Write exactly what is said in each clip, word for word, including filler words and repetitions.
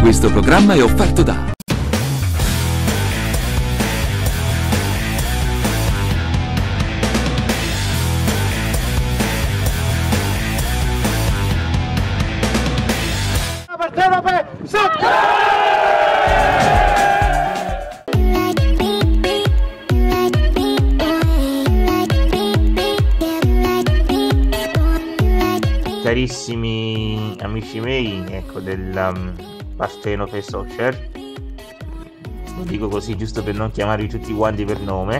Questo programma è offerto da Partenope, Carissimi amici miei, ecco, del um, Partenope Social, lo dico così giusto per non chiamarvi tutti quanti per nome.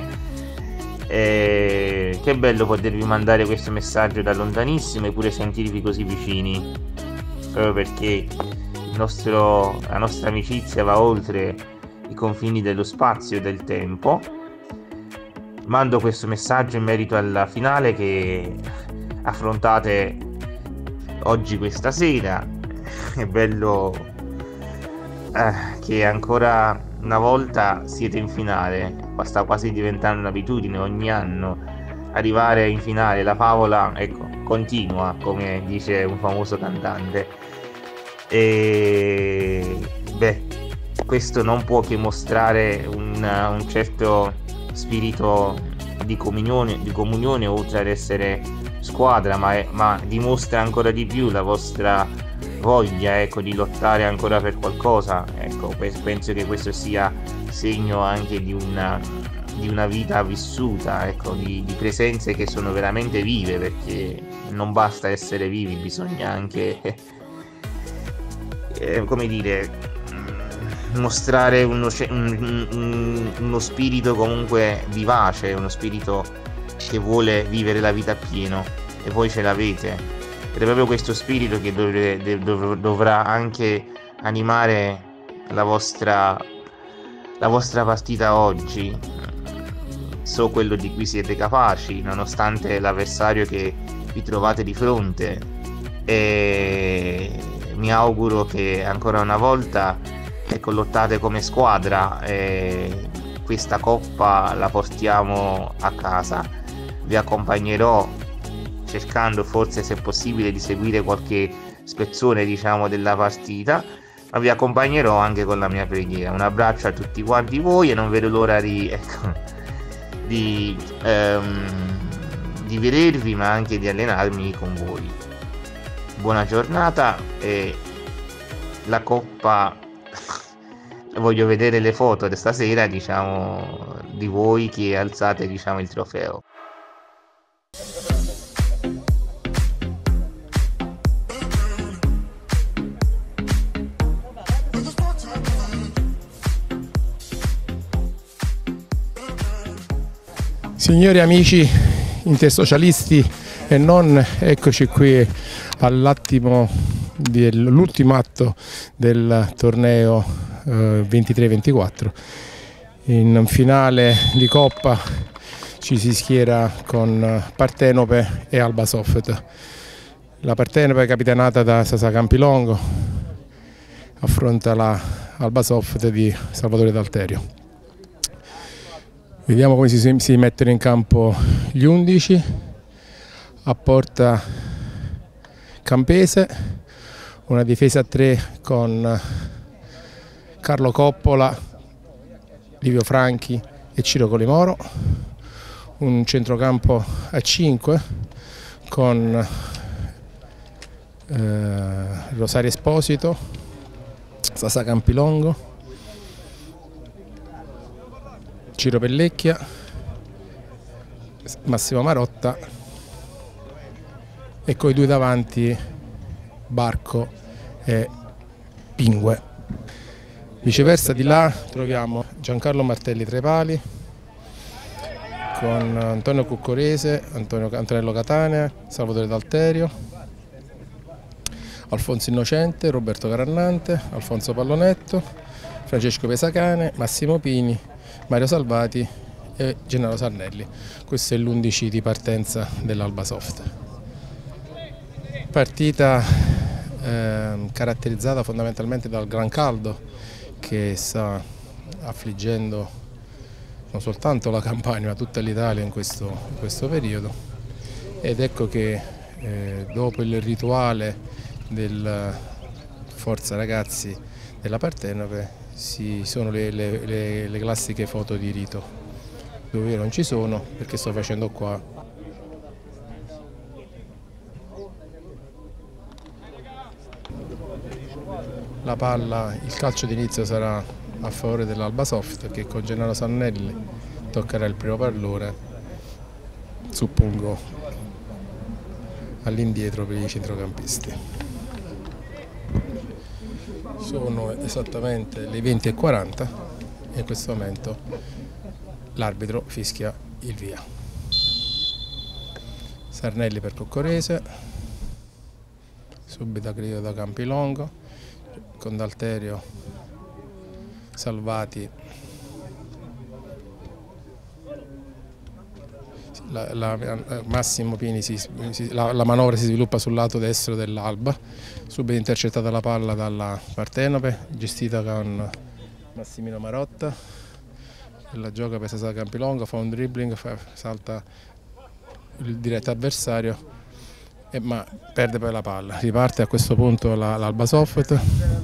E che bello potervi mandare questo messaggio da lontanissimo e pure sentirvi così vicini, proprio perché il nostro, la nostra amicizia va oltre i confini dello spazio e del tempo. Mando questo messaggio in merito alla finale che affrontate oggi, questa sera. È bello eh, che ancora una volta siete in finale, sta quasi diventando un'abitudine ogni anno arrivare in finale. La favola, ecco, continua, come dice un famoso cantante. E beh, questo non può che mostrare un, un certo spirito di comunione, di comunione oltre ad essere squadra, ma, è, ma dimostra ancora di più la vostra voglia, ecco, di lottare ancora per qualcosa. Ecco, penso che questo sia segno anche di una, di una vita vissuta, ecco, di, di presenze che sono veramente vive, perché non basta essere vivi, bisogna anche eh, come dire, mostrare uno, un, un, uno spirito comunque vivace, uno spirito che vuole vivere la vita appieno, e voi ce l'avete, ed è proprio questo spirito che dovre, dov, dovrà anche animare la vostra, la vostra partita oggi. So quello di cui siete capaci, nonostante l'avversario che vi trovate di fronte, e mi auguro che ancora una volta, ecco, lottate come squadra e questa coppa la portiamo a casa. Vi accompagnerò cercando, forse se possibile, di seguire qualche spezzone, diciamo, della partita, ma vi accompagnerò anche con la mia preghiera. Un abbraccio a tutti quanti voi e non vedo l'ora di, ecco, di, ehm, di vedervi, ma anche di allenarmi con voi. Buona giornata, e la coppa voglio vedere le foto di stasera, diciamo, di voi che alzate, diciamo, il trofeo. Signori amici intersocialisti e non, eccoci qui all'attimo dell'ultimo atto del torneo eh, ventitré ventiquattro. In finale di Coppa ci si schiera con Partenope e Alba Soft. La Partenope è capitanata da Sasa Campilongo, affronta la Alba Soft di Salvatore D'Alterio. Vediamo come si, si mettono in campo gli undici. A porta Campese, una difesa a tre con Carlo Coppola, Livio Franchi e Ciro Colimoro, un centrocampo a cinque con eh, Rosario Esposito, Sasa Campilongo, Ciro Pellecchia, Massimo Marotta, e coi due davanti Barco e Pingue. Viceversa di là troviamo Giancarlo Martelli tra i pali, con Antonio Cuccorese, Antonio, Antonello Catania, Salvatore D'Alterio, Alfonso Innocente, Roberto Carannante, Alfonso Pallonetto, Francesco Pesacane, Massimo Pini, Mario Salvati e Gennaro Sarnelli. Questo è l'undici di partenza dell'Alba Soft. Partita eh, caratterizzata fondamentalmente dal gran caldo che sta affliggendo non soltanto la Campania ma tutta l'Italia in questo, in questo periodo, ed ecco che eh, dopo il rituale del Forza Ragazzi della Partenope si sono le, le, le, le classiche foto di rito, dove io non ci sono perché sto facendo qua. La palla, il calcio d'inizio sarà a favore dell'Alba Soft, che con Gennaro Sarnelli toccherà il primo pallone, suppongo all'indietro per i centrocampisti. Sono esattamente le venti e quaranta e in questo momento l'arbitro fischia il via. Sarnelli per Coccorese, subito aggredito da Campilongo, con D'Alterio, Salvati, la, la, Massimo Pini, si, si, la, la manovra si sviluppa sul lato destro dell'Alba, subito intercettata la palla dalla Partenope, gestita con Massimino Marotta, la gioca per Sasa Campilongo, fa un dribbling, fa, salta il diretto avversario, eh, ma perde poi la palla. Riparte a questo punto l'Alba la, Soft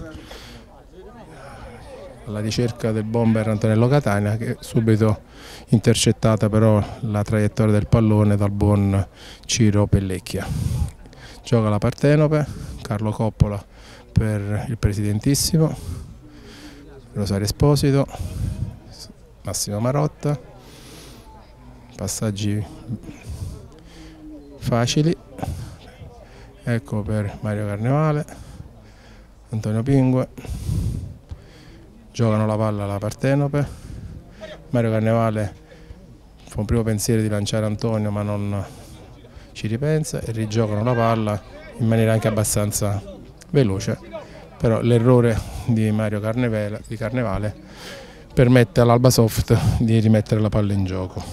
alla ricerca del bomber Antonello Catania, che subito intercettata però la traiettoria del pallone dal buon Ciro Pellecchia. Gioca la Partenope, Carlo Coppola per il presidentissimo, Rosario Esposito, Massimo Marotta, passaggi facili, ecco per Mario Carnevale, Antonio Pingue, giocano la palla alla Partenope, Mario Carnevale fa un primo pensiero di lanciare Antonio ma non ci ripensa e rigiocano la palla in maniera anche abbastanza veloce, però l'errore di Mario Carnevale, di Carnevale permette all'Alba Soft di rimettere la palla in gioco.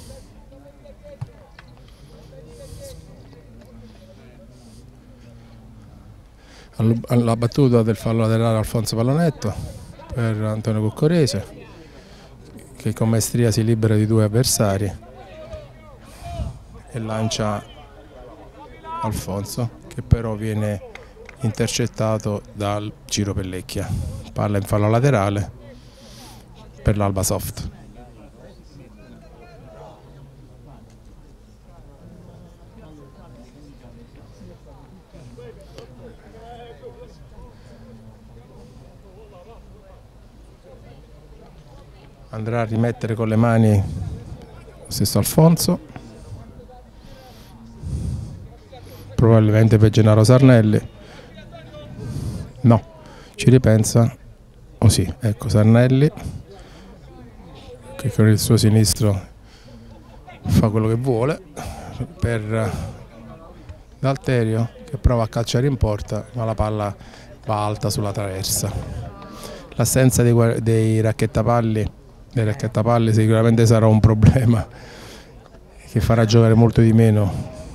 Alla battuta del fallo laterale Alfonso Pallonetto per Antonio Coccorese, che con maestria si libera di due avversari e lancia Alfonso, che però viene intercettato dal Ciro Pellecchia. Palla in fallo laterale per l'Alba Soft. Andrà a rimettere con le mani lo stesso Alfonso, probabilmente per Gennaro Sarnelli. No, ci ripensa. Oh sì, ecco Sarnelli che con il suo sinistro fa quello che vuole per D'Alterio, che prova a calciare in porta ma la palla va alta sulla traversa. L'assenza dei, dei racchettapalli dei racchettapalli sicuramente sarà un problema che farà giocare molto di meno.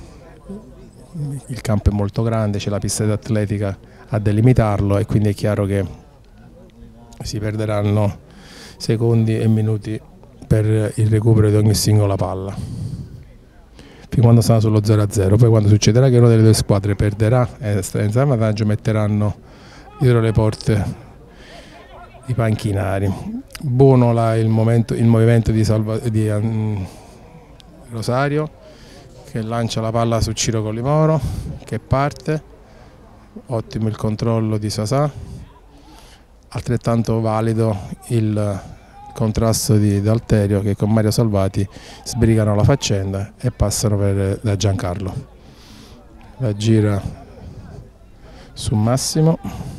Il campo è molto grande, c'è la pista d'atletica a delimitarlo e quindi è chiaro che si perderanno secondi e minuti per il recupero di ogni singola palla fin quando sarà sullo zero a zero. Poi quando succederà che una delle due squadre perderà e starà in vantaggio, metteranno dietro le porte i panchinari. Buono la, il, momento, il movimento di, Salva, di um, Rosario, che lancia la palla su Ciro Collimoro, che parte, ottimo il controllo di Sasà, altrettanto valido il contrasto di D'Alterio, che con Mario Salvati sbrigano la faccenda e passano per, da Giancarlo. La gira su Massimo,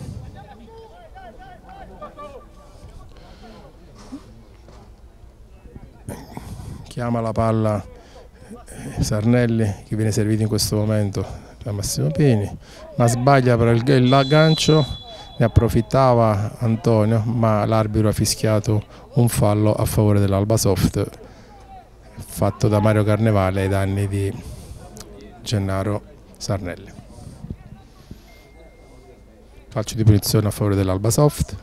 chiama la palla Sarnelli, che viene servito in questo momento da Massimo Pini, ma sbaglia per il, il aggancio, ne approfittava Antonio, ma l'arbitro ha fischiato un fallo a favore dell'Alba Soft fatto da Mario Carnevale ai danni di Gennaro Sarnelli. Calcio di punizione a favore dell'Alba Soft.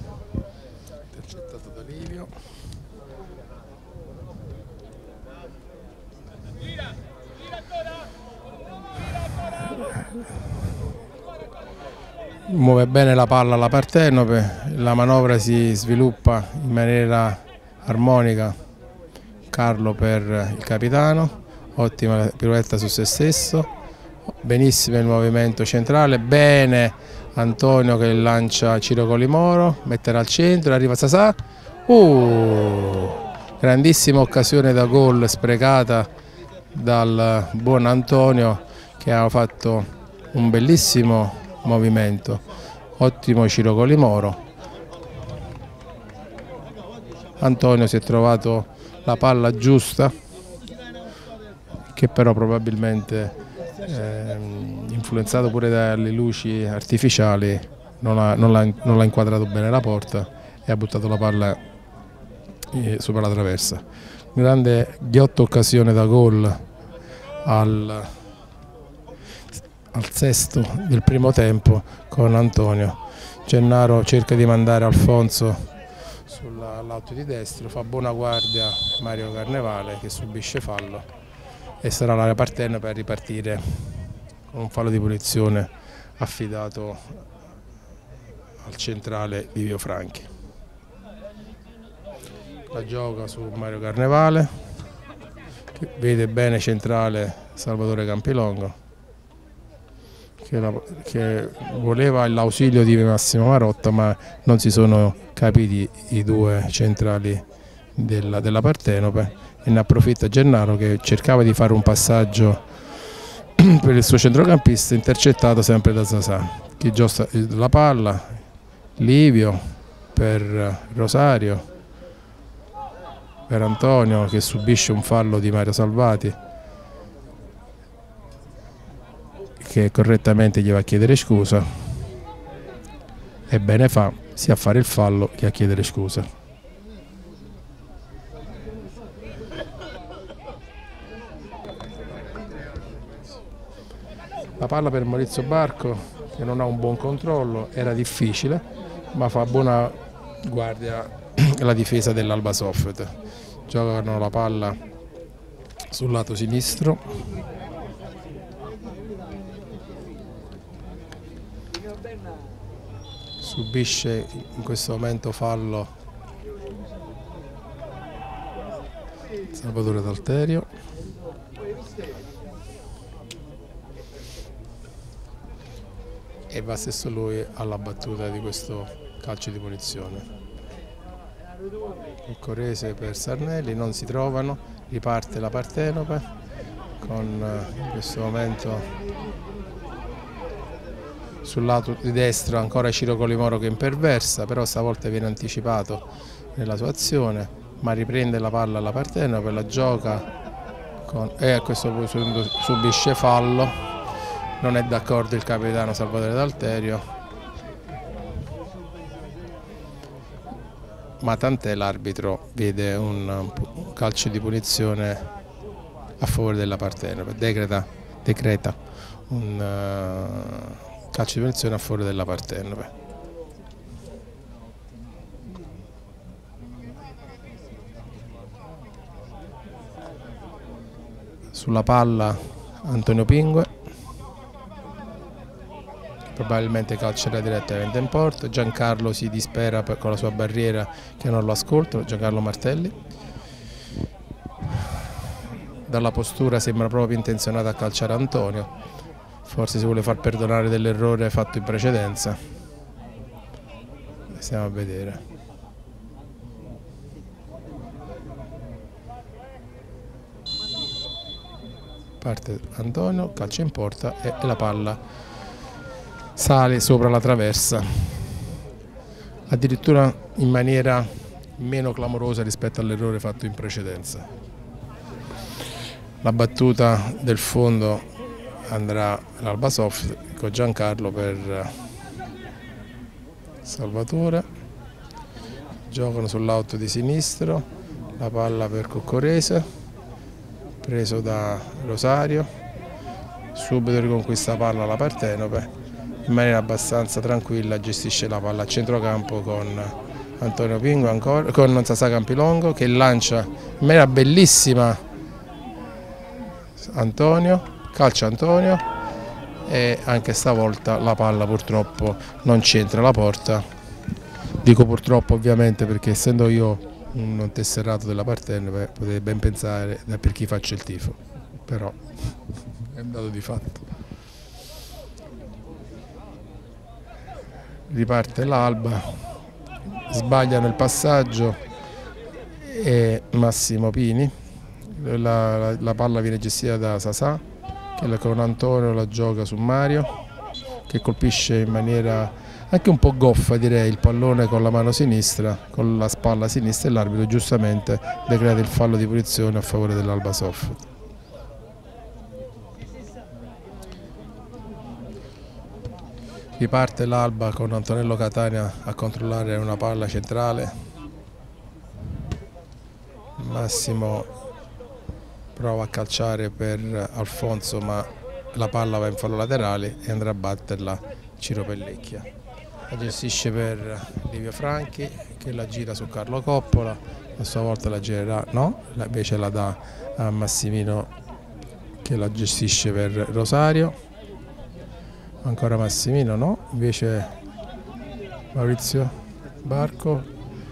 Intercettato da Livio. muove bene la palla alla Partenope, la manovra si sviluppa in maniera armonica. Carlo per il capitano, ottima pirouetta su se stesso, benissimo il movimento centrale, bene Antonio che lancia Ciro Colimoro, metterà al centro, arriva Sasà, uh, grandissima occasione da gol sprecata dal buon Antonio che ha fatto un bellissimo movimento, ottimo Ciro Colimoro. Antonio si è trovato la palla giusta, che però probabilmente eh, influenzato pure dalle luci artificiali non ha, non l'ha, non l'ha inquadrato bene la porta e ha buttato la palla eh, sopra la traversa. Grande ghiotta occasione da gol al, al sesto del primo tempo con Antonio. Gennaro cerca di mandare Alfonso sull'auto di destro, fa buona guardia Mario Carnevale che subisce fallo e sarà la Partenope per ripartire con un fallo di punizione affidato al centrale Livio Franchi. La gioca su Mario Carnevale, che vede bene centrale Salvatore Campilongo, che, la, che voleva l'ausilio di Massimo Marotta, ma non si sono capiti i due centrali della, della Partenope, e ne approfitta Gennaro che cercava di fare un passaggio per il suo centrocampista, intercettato sempre da Sasà. Chi gioca la palla, Livio per Rosario, per Antonio che subisce un fallo di Mario Salvati, che correttamente gli va a chiedere scusa, e bene fa sia a fare il fallo che a chiedere scusa. La palla per Maurizio Barco che non ha un buon controllo, era difficile, ma fa buona guardia la difesa dell'Alba Soffet. Giocano la palla sul lato sinistro. Subisce in questo momento fallo Salvatore D'Alterio. E va stesso lui alla battuta di questo calcio di punizione. Il Correse per Sarnelli, non si trovano, riparte la Partenope con in questo momento sul lato di destra ancora Ciro Colimoro che imperversa, però stavolta viene anticipato nella sua azione, ma riprende la palla alla Partenope, la gioca con, e a questo punto subisce fallo. Non è d'accordo il capitano Salvatore D'Alterio, ma tant'è, l'arbitro vede un calcio di punizione a favore della Partenope, decreta, decreta un uh, calcio di punizione a favore della Partenope. Sulla palla Antonio Pingue, probabilmente calcerà direttamente in porta. Giancarlo si dispera per, con la sua barriera che non lo ascolta, Giancarlo Martelli. Dalla postura sembra proprio intenzionato a calciare Antonio, forse si vuole far perdonare dell'errore fatto in precedenza. Stiamo a vedere. Parte Antonio, calcia in porta e la palla sale sopra la traversa, addirittura in maniera meno clamorosa rispetto all'errore fatto in precedenza. La battuta del fondo andrà all'Alba Soft con Giancarlo per Salvatore. Giocano sull'auto di sinistro, la palla per Coccorese, preso da Rosario, subito riconquista palla la Partenope. In maniera abbastanza tranquilla gestisce la palla a centrocampo con Antonio Pingue, ancora, con Sasà Campilongo che lancia in maniera bellissima Antonio, calcia Antonio e anche stavolta la palla purtroppo non c'entra la porta. Dico purtroppo ovviamente perché essendo io un tesserato della Partenopea potete ben pensare per chi faccio il tifo, però è un dato di fatto. Riparte l'Alba, sbagliano il passaggio e Massimo Pini, la, la, la palla viene gestita da Sasà che con Antonio la gioca su Mario che colpisce in maniera anche un po' goffa, direi, il pallone con la mano sinistra, con la spalla sinistra, e l'arbitro giustamente decreta il fallo di punizione a favore dell'Alba Soft. Riparte l'Alba con Antonello Catania a controllare una palla centrale. Massimo prova a calciare per Alfonso, ma la palla va in fallo laterale e andrà a batterla Ciro Pellecchia. La gestisce per Livio Franchi che la gira su Carlo Coppola, a sua volta la girerà, no, invece la dà a Massimino che la gestisce per Rosario. Ancora Massimino, no, invece Maurizio Barco.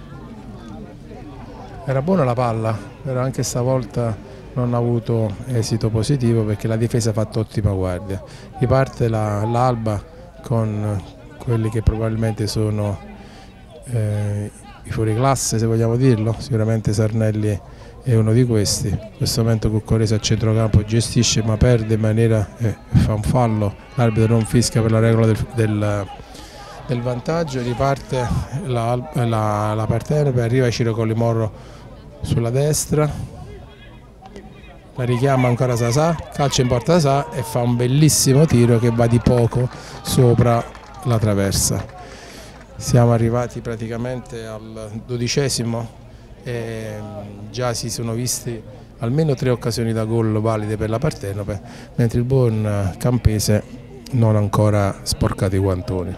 Era buona la palla, però anche stavolta non ha avuto esito positivo perché la difesa ha fatto ottima guardia. Riparte l'Alba la, con quelli che probabilmente sono eh, i fuoriclasse, se vogliamo dirlo. Sicuramente Sarnelli è uno di questi. In questo momento Cuccorese a centrocampo gestisce ma perde in maniera eh, fa un fallo, l'arbitro non fischia per la regola del, del, del vantaggio. Riparte la, la, la Partenopea, arriva Ciro Collimorro sulla destra, la richiama ancora Sasà, calcia in porta Sasà e fa un bellissimo tiro che va di poco sopra la traversa. Siamo arrivati praticamente al dodicesimo e già si sono visti almeno tre occasioni da gol valide per la Partenopea, mentre il buon Campese non ha ancora sporcato i guantoni.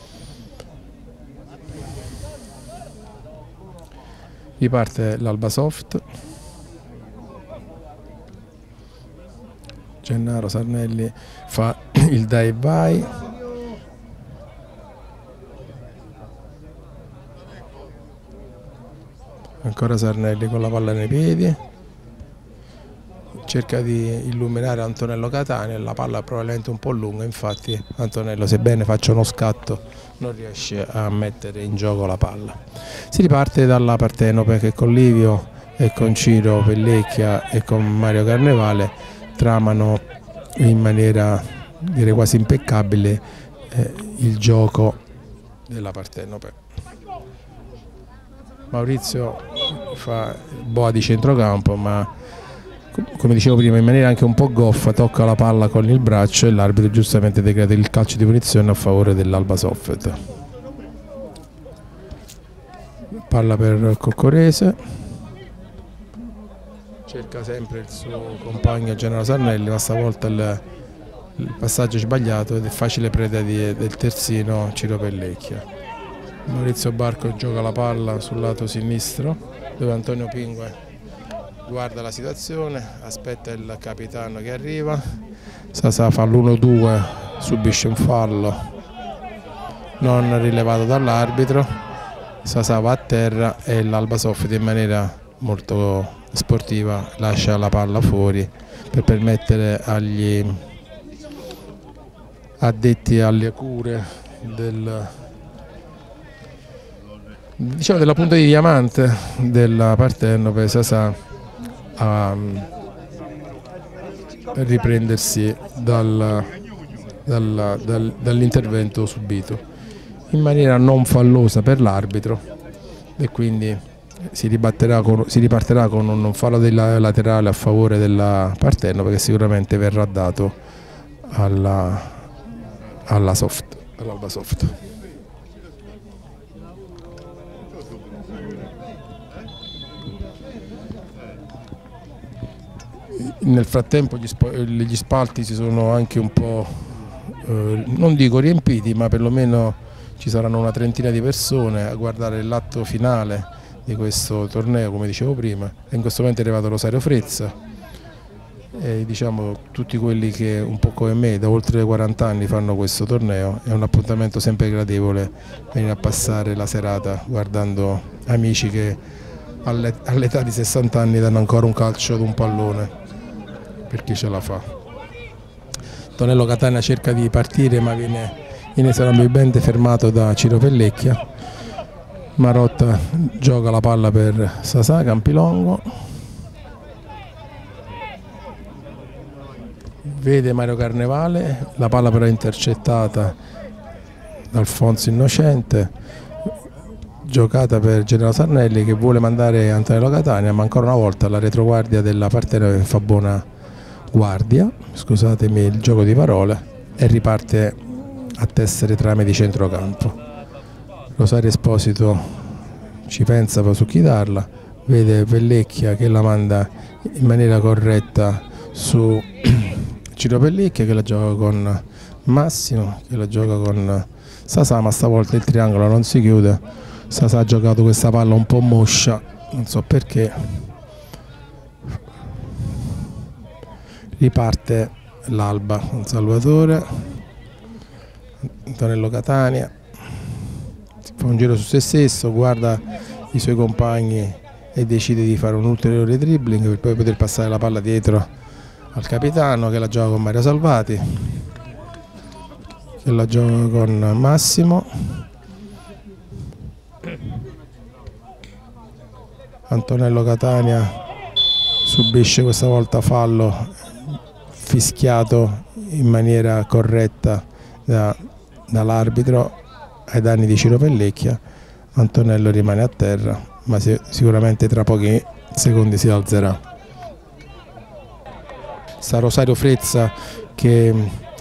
Riparte l'Alba Soft, Gennaro Sarnelli fa il dai e vai, ancora Sarnelli con la palla nei piedi, cerca di illuminare Antonello Catania, la palla è probabilmente un po' lunga, infatti Antonello, sebbene faccia uno scatto, non riesce a mettere in gioco la palla. Si riparte dalla Partenopea che con Livio e con Ciro Pellecchia e con Mario Carnevale tramano in maniera direi quasi impeccabile eh, il gioco della Partenopea. Maurizio fa boa di centrocampo, ma come dicevo prima in maniera anche un po' goffa tocca la palla con il braccio e l'arbitro giustamente decreta il calcio di punizione a favore dell'Alba Soft. Palla per Coccorese, cerca sempre il suo compagno Gennaro Sarnelli, ma stavolta il, il passaggio è sbagliato ed è facile preda di, del terzino Ciro Pellecchia. Maurizio Barco gioca la palla sul lato sinistro dove Antonio Pingue guarda la situazione, aspetta il capitano che arriva, Sasà fa l'uno due, subisce un fallo non rilevato dall'arbitro, Sasà va a terra e l'Alba Soft in maniera molto sportiva lascia la palla fuori per permettere agli addetti alle cure del diciamo della punta di diamante della Partenopea, Sasà a riprendersi dal, dal, dal, dall'intervento subito in maniera non fallosa per l'arbitro e quindi si, ribatterà con, si ripartirà con un fallo laterale a favore della Partenopea che sicuramente verrà dato alla, alla Soft, all'Alba Soft. Nel frattempo gli, gli spalti si sono anche un po', eh, non dico riempiti, ma perlomeno ci saranno una trentina di persone a guardare l'atto finale di questo torneo, come dicevo prima. E in questo momento è arrivato Rosario Frezza e diciamo tutti quelli che un po' come me da oltre quaranta anni fanno questo torneo. È un appuntamento sempre gradevole venire a passare la serata guardando amici che all'età di sessanta anni danno ancora un calcio ad un pallone per chi ce la fa. Antonello Catania cerca di partire ma viene inesorabilmente fermato da Ciro Pellecchia. Marotta gioca la palla per Sasà Campilongo. Vede Mario Carnevale, la palla però è intercettata da Alfonso Innocente, giocata per Gennaro Sarnelli che vuole mandare Antonello Catania, ma ancora una volta la retroguardia della Partenope fa buona guardia, scusatemi il gioco di parole, e riparte a tessere trame di centrocampo. Rosario Esposito ci pensa poi su chi darla, vede Pellecchia che la manda in maniera corretta su Ciro Pellecchia che la gioca con Massimo, che la gioca con Sasà, ma stavolta il triangolo non si chiude. Sasà ha giocato questa palla un po' moscia, non so perché. Riparte l'Alba con Salvatore, Antonello Catania, si fa un giro su se stesso, guarda i suoi compagni e decide di fare un ulteriore dribbling per poi poter passare la palla dietro al capitano che la gioca con Mario Salvati, che la gioca con Massimo. Antonello Catania subisce questa volta fallo fischiato in maniera corretta da, dall'arbitro ai danni di Ciro Pellecchia. Antonello rimane a terra, ma sicuramente tra pochi secondi si alzerà. Sta Rosario Frezza che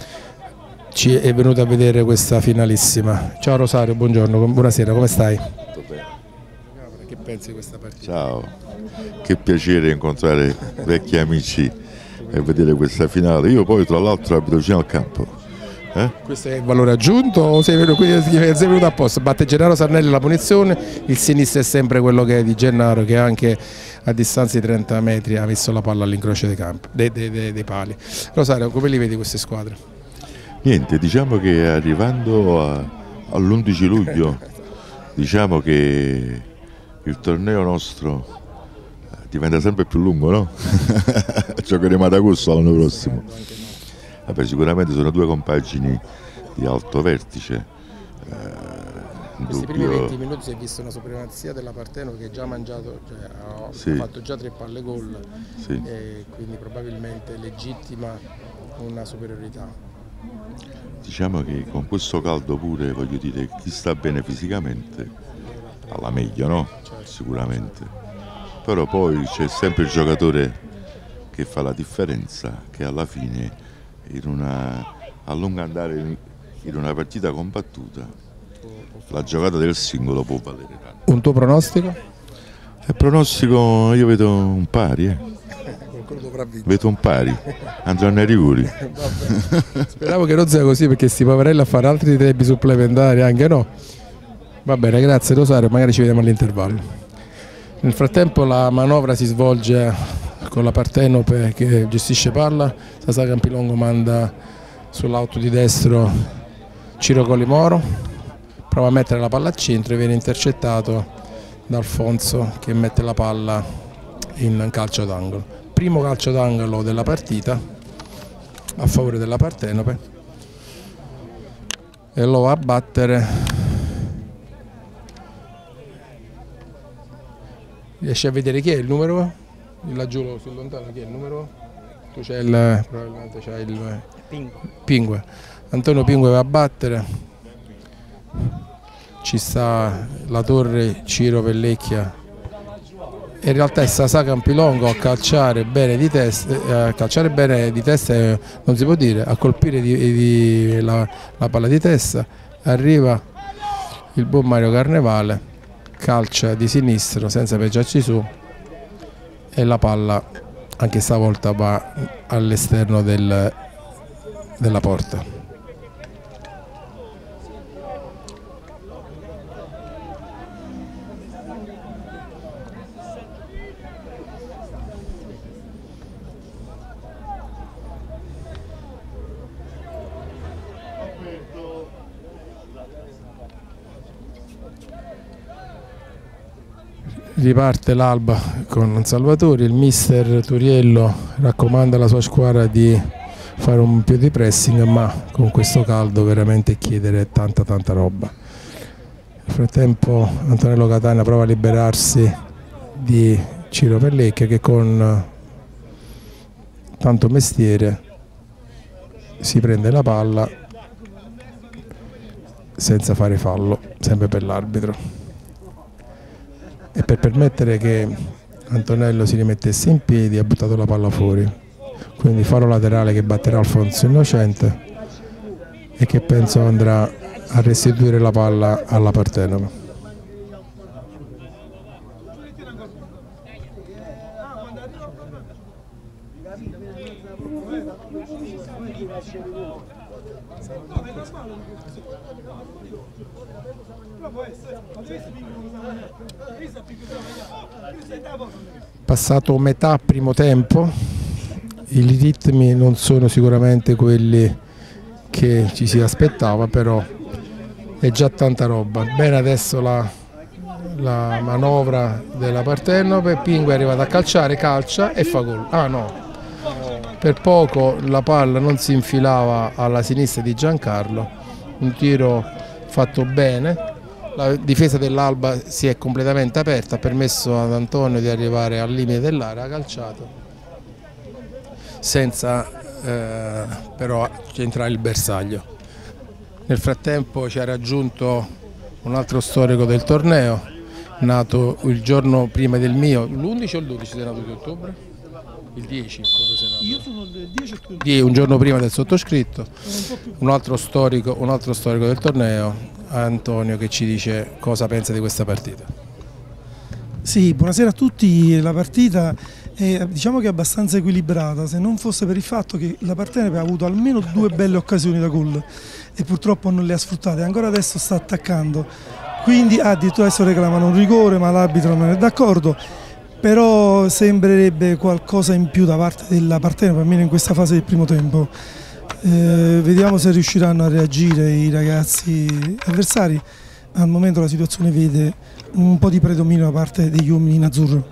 ci è venuto a vedere questa finalissima. Ciao Rosario, buongiorno, buonasera, come stai? Tutto bene. Che pensi di questa partita? Ciao, che piacere incontrare vecchi amici e vedere questa finale. Io poi tra l'altro abito vicino al campo. Eh? Questo è il valore aggiunto o sei venuto, sei venuto apposta? Batte Gennaro Sarnelli la punizione, il sinistro è sempre quello che è di Gennaro, che anche a distanza di trenta metri ha messo la palla all'incrocio dei campi, dei, dei, dei, dei pali. Rosario, come li vedi queste squadre? Niente, diciamo che arrivando all'undici luglio diciamo che il torneo nostro diventa sempre più lungo, no? Giocheremo ad agosto l'anno prossimo. Vabbè, sicuramente sono due compagini di alto vertice. In questi primi venti minuti si è vista una supremazia della Partenope che già ha mangiato, cioè ha sì. fatto già tre palle gol, sì. E quindi probabilmente legittima una superiorità. Diciamo che con questo caldo pure, voglio dire, chi sta bene fisicamente alla meglio, no? Certo. Sicuramente. Però poi c'è sempre il giocatore che fa la differenza, che alla fine in una, a lungo andare in una partita combattuta la giocata del singolo può valere tanto. Un tuo pronostico? Il pronostico io vedo un pari, eh. Vedo un pari, andranno ai rigori. Speravo che non sia così perché sti poverelli a fare altri tempi supplementari, anche no. Va bene, grazie Rosario, magari ci vediamo all'intervallo. Nel frattempo la manovra si svolge con la Partenope che gestisce palla. Sasà Campilongo manda sull'auto di destro Ciro Colimoro, prova a mettere la palla al centro e viene intercettato da Alfonso che mette la palla in calcio d'angolo. Primo calcio d'angolo della partita a favore della Partenope e lo va a battere. Riesci a vedere chi è il numero? Laggiù lo si lontano, chi è il numero? Tu c'è il, probabilmente c'è il Pingue. Pingue. Antonio Pingue va a battere. Ci sta la torre Ciro Pellecchia. In realtà è Sasà Campilongo a calciare bene di testa, a calciare bene di testa eh, non si può dire, a colpire di, di, la, la palla di testa. Arriva il buon Mario Carnevale, calcia di sinistro senza peggiarci su e la palla anche stavolta va all'esterno del, della porta. Riparte l'Alba con Salvatori, il mister Turiello raccomanda alla sua squadra di fare un più di pressing, ma con questo caldo veramente chiedere tanta tanta roba. Nel frattempo Antonello Catania prova a liberarsi di Ciro Pellecchia, che con tanto mestiere si prende la palla senza fare fallo, sempre per l'arbitro. E per permettere che Antonello si rimettesse in piedi ha buttato la palla fuori, quindi fallo laterale che batterà Alfonso Innocente e che penso andrà a restituire la palla alla Partenope. Passato metà primo tempo, i ritmi non sono sicuramente quelli che ci si aspettava, però è già tanta roba. Bene adesso la, la manovra della Partenope, Pingue è arrivato a calciare, calcia e fa gol. Ah no, per poco la palla non si infilava alla sinistra di Giancarlo, un tiro fatto bene. La difesa dell'Alba si è completamente aperta, ha permesso ad Antonio di arrivare al limite dell'area, ha calciato senza eh, però centrare il bersaglio. Nel frattempo ci ha raggiunto un altro storico del torneo, nato il giorno prima del mio, l'undici o il dodici sei nato di ottobre? Il dieci, io sono il dieci ottobre. Un giorno prima del sottoscritto, un altro storico, un altro storico del torneo, Antonio, che ci dice cosa pensa di questa partita. Sì, buonasera a tutti. La partita è, diciamo che è abbastanza equilibrata, se non fosse per il fatto che la Partenope ha avuto almeno due belle occasioni da gol e purtroppo non le ha sfruttate, ancora adesso sta attaccando, quindi addirittura adesso reclamano un rigore ma l'arbitro non è d'accordo, però sembrerebbe qualcosa in più da parte della Partenope, almeno in questa fase del primo tempo. Eh, vediamo se riusciranno a reagire i ragazzi avversari. Al momento la situazione vede un po' di predominio da parte degli uomini in azzurro.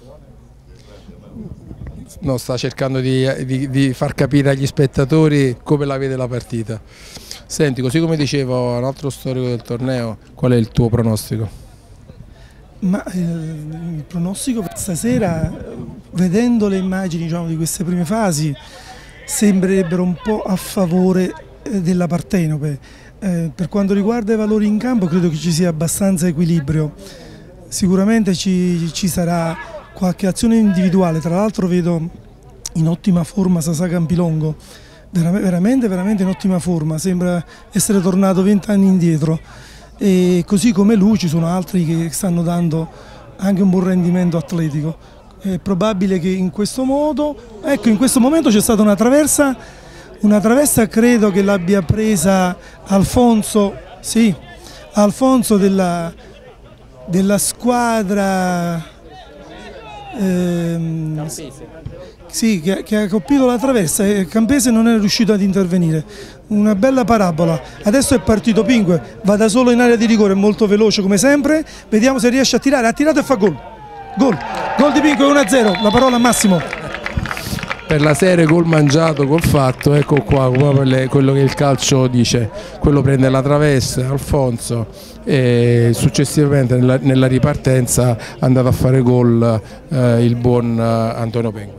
No, sta cercando di, di, di far capire agli spettatori come la vede la partita. Senti, così come dicevo un altro storico del torneo, qual è il tuo pronostico? Ma eh, il pronostico per stasera, vedendo le immagini, diciamo, di queste prime fasi, sembrerebbero un po' a favore della Partenope. Eh, per quanto riguarda i valori in campo credo che ci sia abbastanza equilibrio, sicuramente ci, ci sarà qualche azione individuale, tra l'altro vedo in ottima forma Sasà Campilongo, veramente, veramente in ottima forma, sembra essere tornato vent'anni indietro, e così come lui ci sono altri che stanno dando anche un buon rendimento atletico. È probabile che in questo modo, ecco, in questo momento c'è stata una traversa, una traversa credo che l'abbia presa Alfonso, sì, Alfonso della, della squadra ehm, Campese, sì, che, che ha colpito la traversa e Campese non è riuscito ad intervenire. Una bella parabola. Adesso è partito Pingue, va da solo in area di rigore, molto veloce come sempre, vediamo se riesce a tirare, ha tirato e fa gol. Gol, gol di Pingue, uno a zero, la parola a Massimo. Per la serie gol mangiato, gol fatto, ecco qua quello che il calcio dice, quello prende la traversa, Alfonso, e successivamente nella, nella ripartenza è andato a fare gol eh, il buon Antonio Pingue.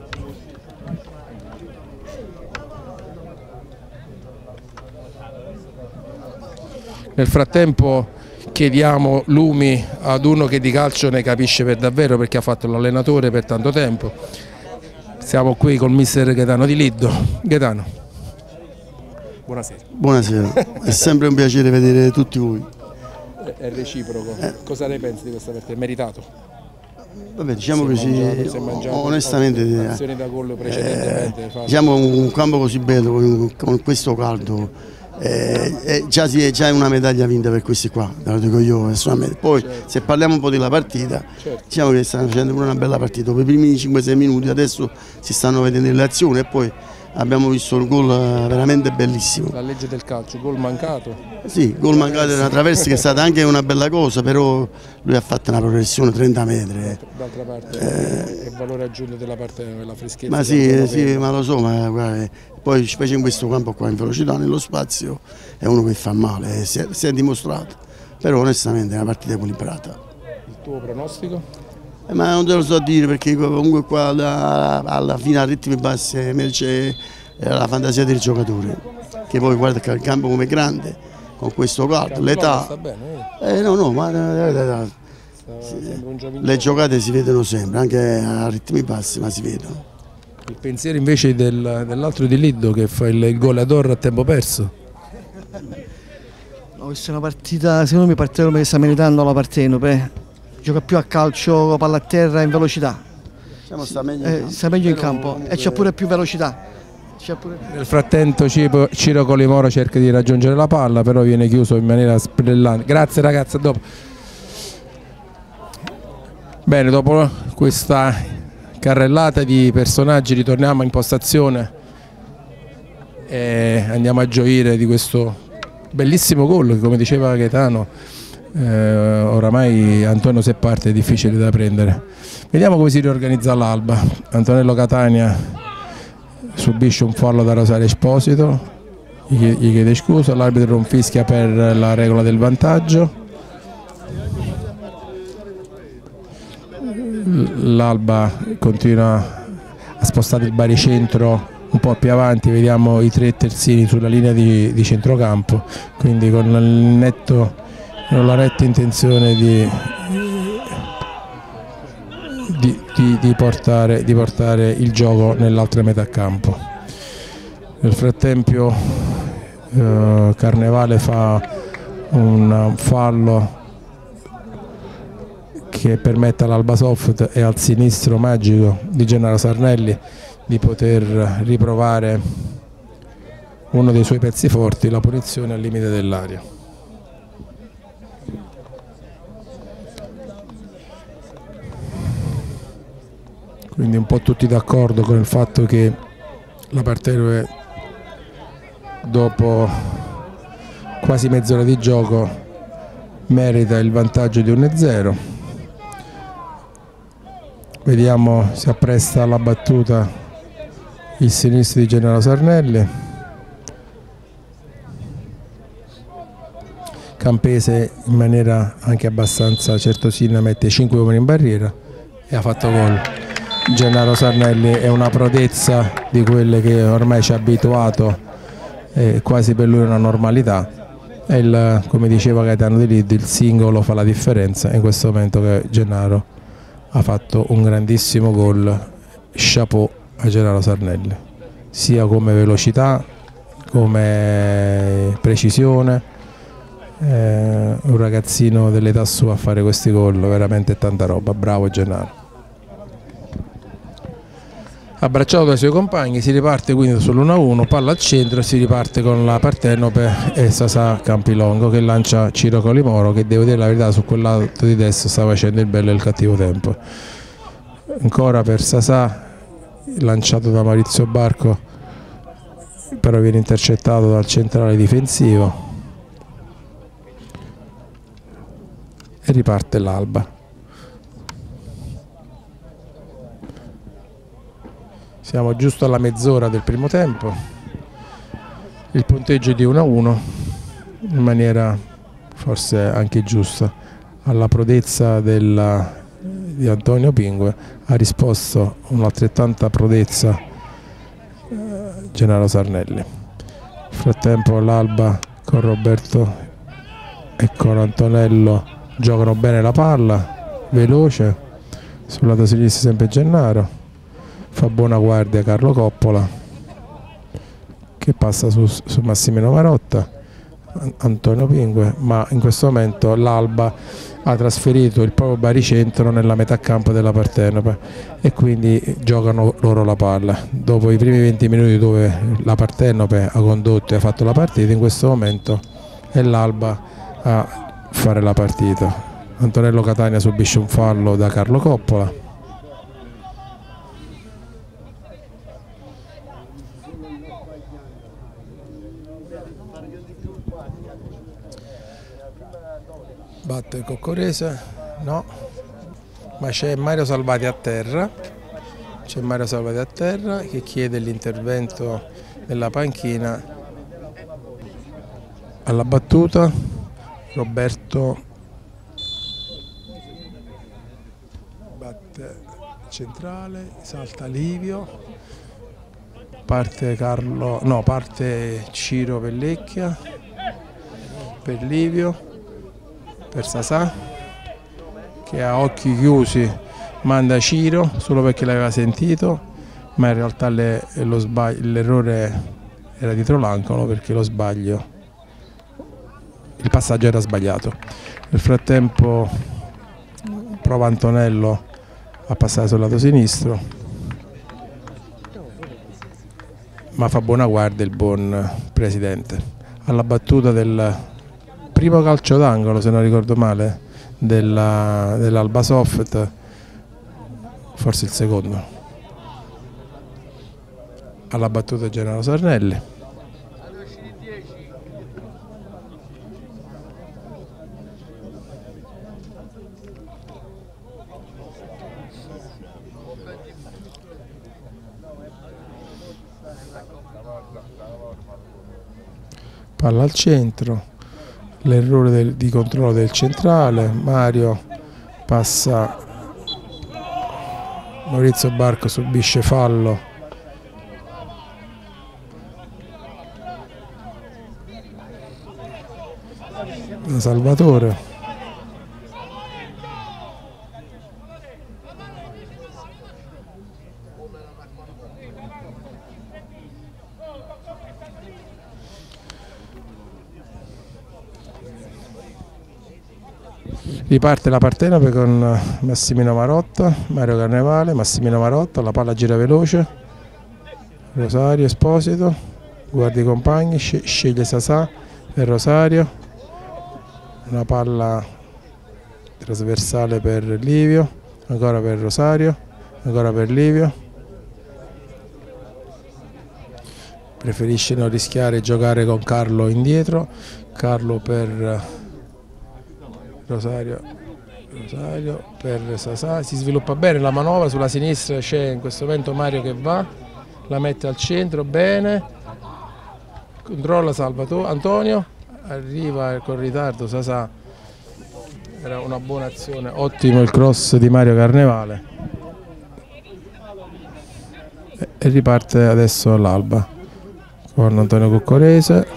Nel frattempo chiediamo lumi ad uno che di calcio ne capisce per davvero, perché ha fatto l'allenatore per tanto tempo. Siamo qui col mister Gaetano Di Liddo. Gaetano, buonasera. Buonasera, è sempre un piacere vedere tutti voi. È reciproco. Eh. Cosa ne pensi di questa partita? È meritato? Vabbè, diciamo che sì, onestamente azioni da gol precedentemente, eh, diciamo un campo così bello con, con questo caldo. Eh, eh, già, si è, già è una medaglia vinta per questi qua, te lo dico io personalmente. Poi certo, se parliamo un po' della partita, certo, diciamo che stanno facendo pure una bella partita. Per i primi cinque sei minuti adesso si stanno vedendo le azioni e poi abbiamo visto un gol veramente bellissimo. La legge del calcio, gol mancato. Sì, gol mancato da Traversi che è stata anche una bella cosa, però lui ha fatto una progressione trenta metri. D'altra parte eh, è il valore aggiunto della parte, la freschezza. Ma sì, sì, ma lo so, ma guarda, poi specie in questo campo qua in velocità, nello spazio, è uno che fa male, si è, si è dimostrato, però onestamente è una partita equilibrata. Il tuo pronostico? Eh, ma non te lo so dire perché comunque qua da, alla fine a ritmi bassi emerge la fantasia del giocatore, che poi guarda che il campo come è grande, con questo caldo, l'età. Eh no, no, ma eh, eh, eh, le giocate si vedono sempre, anche a ritmi bassi, ma si vedono. Il pensiero invece del, dell'altro di Liddo che fa il, il goleador a tempo perso. No, questa è una partita, secondo me Partenope sta meritando la Partenope, gioca più a calcio, palla a terra in velocità, diciamo, sta meglio in eh, campo, sta meglio in campo comunque... e c'è pure più velocità. Pure... Nel frattempo Ciro Colimoro cerca di raggiungere la palla, però viene chiuso in maniera sprillante. Grazie ragazzi, a dopo. Bene, dopo questa carrellata di personaggi ritorniamo in postazione e andiamo a gioire di questo bellissimo gol che, come diceva Gaetano, eh, oramai Antonio se parte è difficile da prendere. Vediamo come si riorganizza l'Alba. Antonello Catania subisce un fallo da Rosario Esposito, gli chiede scusa, l'arbitro non fischia per la regola del vantaggio. L'Alba continua a spostare il baricentro un po' più avanti, vediamo i tre terzini sulla linea di, di centrocampo, quindi con il netto, con la netta intenzione di, di, di, di, portare, di portare il gioco nell'altra metà campo. Nel frattempo eh, Carnevale fa un fallo che permette all'Alba Soft e al sinistro magico di Gennaro Sarnelli di poter riprovare uno dei suoi pezzi forti, la punizione al limite dell'area. Quindi un po' tutti d'accordo con il fatto che la Partenope, dopo quasi mezz'ora di gioco, merita il vantaggio di uno a zero. Vediamo, si appresta alla battuta il sinistro di Gennaro Sarnelli. Campese in maniera anche abbastanza certosina mette cinque uomini in barriera e ha fatto gol. Gennaro Sarnelli è una prodezza di quelle che ormai ci ha abituato, è quasi per lui una normalità. E il, come diceva Gaetano Di Liddi, il singolo fa la differenza in questo momento che Gennaro ha fatto un grandissimo gol. Chapeau a Gennaro Sarnelli, sia come velocità, come precisione, eh, un ragazzino dell'età sua a fare questi gol, veramente tanta roba, bravo Gennaro. Abbracciato dai suoi compagni si riparte quindi sull'uno a uno, palla al centro e si riparte con la Partenope e Sasà Campilongo che lancia Ciro Colimoro, che devo dire la verità su quel lato di destra sta facendo il bello e il cattivo tempo. Ancora per Sasà, lanciato da Maurizio Barco, però viene intercettato dal centrale difensivo e riparte l'Alba. Siamo giusto alla mezz'ora del primo tempo, il punteggio è di uno a uno, in maniera forse anche giusta. Alla prodezza della, di Antonio Pingue ha risposto un'altrettanta prodezza eh, Gennaro Sarnelli. Nel frattempo l'Alba con Roberto e con Antonello giocano bene la palla, veloce, sul lato sinistro sempre Gennaro. Fa buona guardia Carlo Coppola che passa su, su Massimino Marotta, Antonio Pingue, ma in questo momento l'Alba ha trasferito il proprio baricentro nella metà campo della Partenope e quindi giocano loro la palla. Dopo i primi venti minuti dove la Partenope ha condotto e ha fatto la partita, in questo momento è l'Alba a fare la partita. Antonello Catania subisce un fallo da Carlo Coppola. Batte Coccorese, no, ma c'è Mario Salvati a terra, c'è Mario Salvati a terra che chiede l'intervento della panchina. Alla battuta Roberto batte centrale, salta Livio, parte Carlo, no, parte Ciro Pellecchia per Livio, per Sasà che a occhi chiusi manda Ciro solo perché l'aveva sentito, ma in realtà l'errore era dietro l'angolo perché lo sbaglio, il passaggio era sbagliato. Nel frattempo prova Antonello a passare sul lato sinistro, ma fa buona guardia il buon presidente. Alla battuta del primo calcio d'angolo, se non ricordo male, della, dell'Alba Soft, forse il secondo. Alla battuta Gennaro Sarnelli. Palla al centro, l'errore di controllo del centrale, Mario passa, Maurizio Barco subisce fallo, da Salvatore. Riparte la Partenope con Massimino Marotta, Mario Carnevale, Massimino Marotta, la palla gira veloce, Rosario Esposito, guarda i compagni, sceglie Sasà per Rosario, una palla trasversale per Livio, ancora per Rosario, ancora per Livio, preferisce non rischiare e giocare con Carlo indietro, Carlo per Rosario, Rosario per Sasà, si sviluppa bene la manovra, sulla sinistra c'è in questo momento Mario che va, la mette al centro, bene, controlla Salvatore, Antonio, arriva con ritardo Sasà, era una buona azione, ottimo il cross di Mario Carnevale e riparte adesso l'Alba con Antonio Coccorese.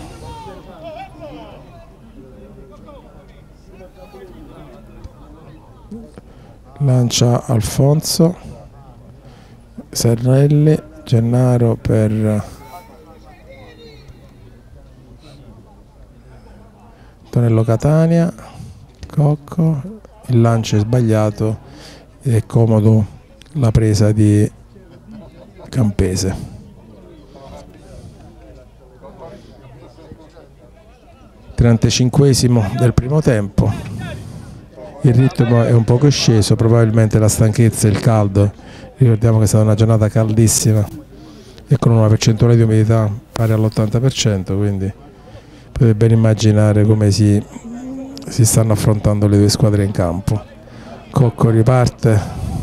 Lancia Alfonso, Sarnelli, Gennaro per Antonello Catania, Cocco, il lancio è sbagliato ed è comodo la presa di Campese. trentacinquesimo del primo tempo. Il ritmo è un poco sceso, probabilmente la stanchezza e il caldo, ricordiamo che è stata una giornata caldissima e con una percentuale di umidità pari all'ottanta per cento, quindi potete ben immaginare come si, si stanno affrontando le due squadre in campo. Cocco riparte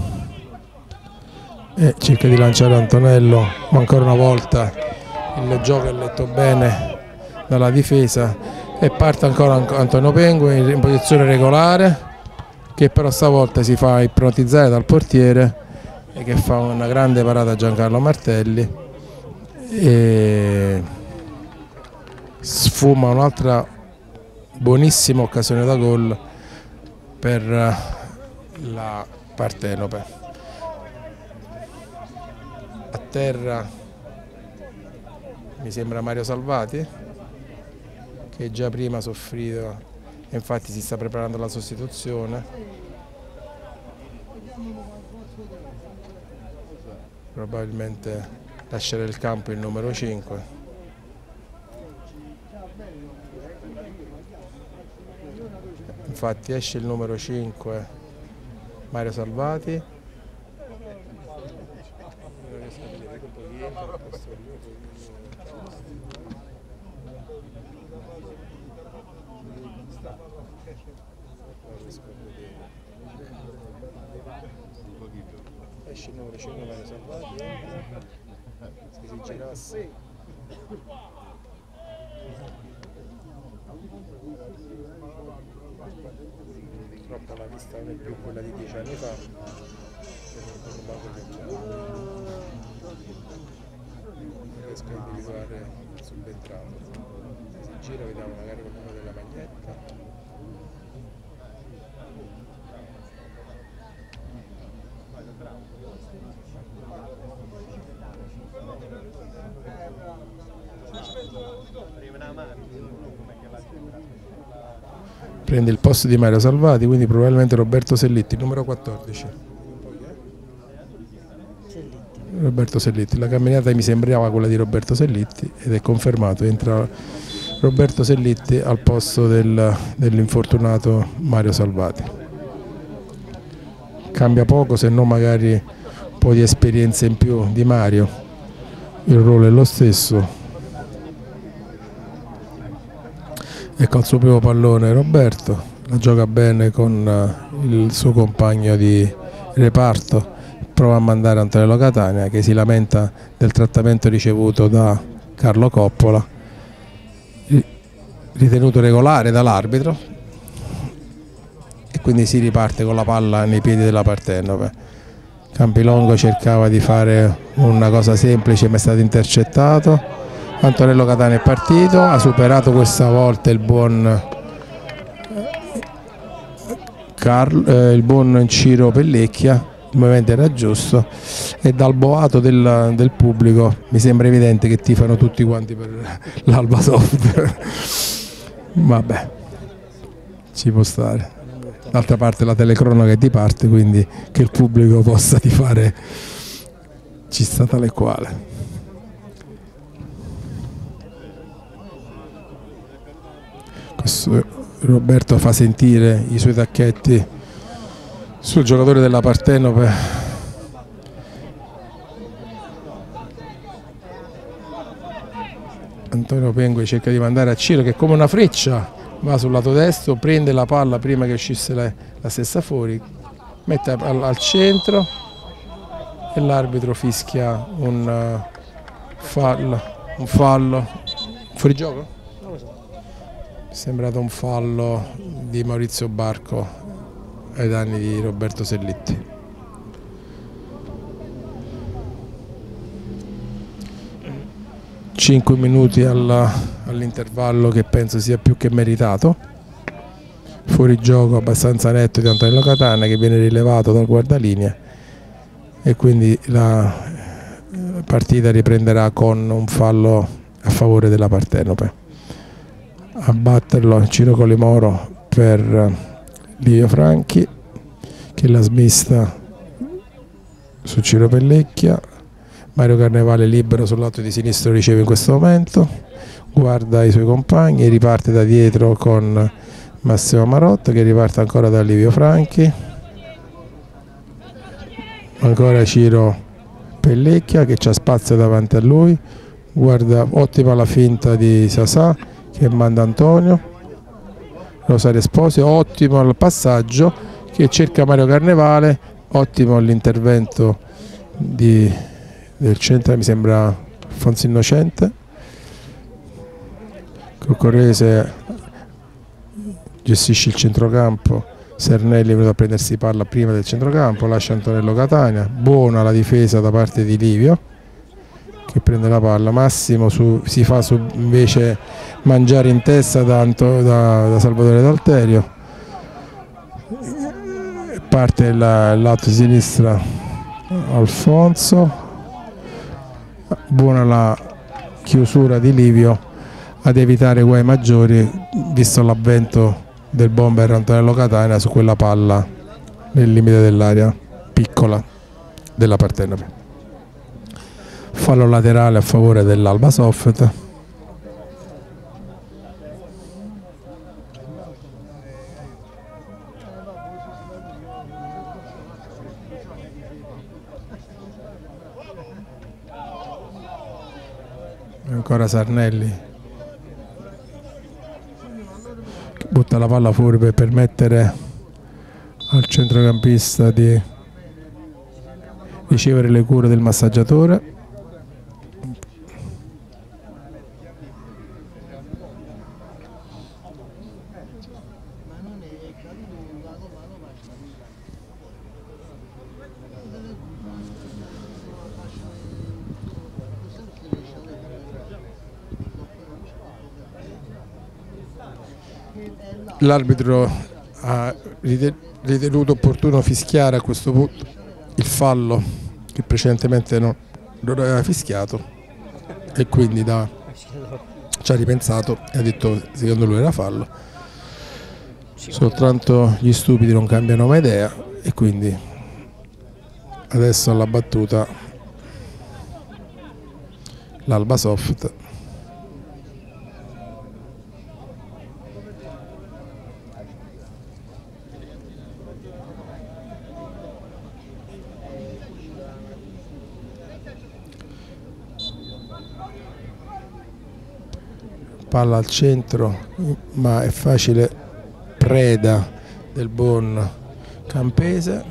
e cerca di lanciare Antonello, ma ancora una volta il gioco è letto bene dalla difesa e parte ancora Antonio Pengue in posizione regolare, che però stavolta si fa ipnotizzare dal portiere e che fa una grande parata a Giancarlo Martelli e sfuma un'altra buonissima occasione da gol per la Partenope. A terra mi sembra Mario Salvati, che già prima ha soffrito e infatti si sta preparando la sostituzione. Probabilmente lascerà il campo il numero cinque. Infatti esce il numero cinque Mario Salvati. Esce il numero cinque Mario Salvati, se si girasse. Purtroppo la vista non è più quella di dieci anni fa. Non riesco a individuare il subentrato. Se si gira vediamo magari qualcuno della maglietta. Prende il posto di Mario Salvati, quindi probabilmente Roberto Sellitti, numero quattordici. Roberto Sellitti, la camminata mi sembrava quella di Roberto Sellitti ed è confermato, entra Roberto Sellitti al posto del, dell'infortunato Mario Salvati. Cambia poco, se no magari un po' di esperienza in più di Mario, il ruolo è lo stesso. Ecco il suo primo pallone Roberto, la gioca bene con il suo compagno di reparto, prova a mandare Antonello Catania che si lamenta del trattamento ricevuto da Carlo Coppola, ritenuto regolare dall'arbitro, e quindi si riparte con la palla nei piedi della Partenope. Campilongo cercava di fare una cosa semplice ma è stato intercettato. Antonello Catania è partito, ha superato questa volta il buon, Carlo, eh, il buon Ciro Pellecchia, il movimento era giusto e dal boato del, del pubblico mi sembra evidente che tifano tutti quanti per l'Alba Software. Vabbè, ci può stare. D'altra parte la telecronaca è di parte, quindi che il pubblico possa tifare ci sta tale quale. Roberto fa sentire i suoi tacchetti sul giocatore della Partenope. Antonio Pengui cerca di mandare a Ciro che come una freccia va sul lato destro, prende la palla prima che uscisse la, la stessa fuori, mette al, al centro e l'arbitro fischia un uh, fallo, un fallo fuori gioco? È sembrato un fallo di Maurizio Barco ai danni di Roberto Sellitti. cinque minuti all'intervallo che penso sia più che meritato. Fuori gioco abbastanza netto di Antonello Catania che viene rilevato dal guardalinea e quindi la partita riprenderà con un fallo a favore della Partenope. A batterlo Ciro Colimoro per Livio Franchi che la smista su Ciro Pellecchia. Mario Carnevale libero sul lato di sinistro riceve in questo momento, guarda i suoi compagni e riparte da dietro con Massimo Marotta che riparte ancora da Livio Franchi, ancora Ciro Pellecchia che c'ha spazio davanti a lui, guarda, ottima la finta di Sasà che manda Antonio, Rosario Esposito, ottimo il passaggio che cerca Mario Carnevale, ottimo l'intervento di, del centro, mi sembra Alfonso Innocente. Coccorese gestisce il centrocampo, Sernelli è venuto a prendersi palla prima del centrocampo, lascia Antonello Catania, buona la difesa da parte di Livio che prende la palla, Massimo su, si fa su, invece mangiare in testa da, da, da Salvatore D'Alterio, parte il lato sinistra Alfonso, buona la chiusura di Livio ad evitare guai maggiori visto l'avvento del bomber Antonello Catania su quella palla nel limite dell'area piccola della Partenope. Fallo laterale a favore dell'Alba Soft. Ancora Sarnelli che butta la palla fuori per permettere al centrocampista di ricevere le cure del massaggiatore. L'arbitro ha ritenuto opportuno fischiare a questo punto il fallo che precedentemente non, non aveva fischiato, e quindi da, ci ha ripensato e ha detto che secondo lui era fallo. Soltanto gli stupidi non cambiano mai idea, e quindi adesso alla battuta l'Alba Soft. Palla al centro, ma è facile preda del buon Campese,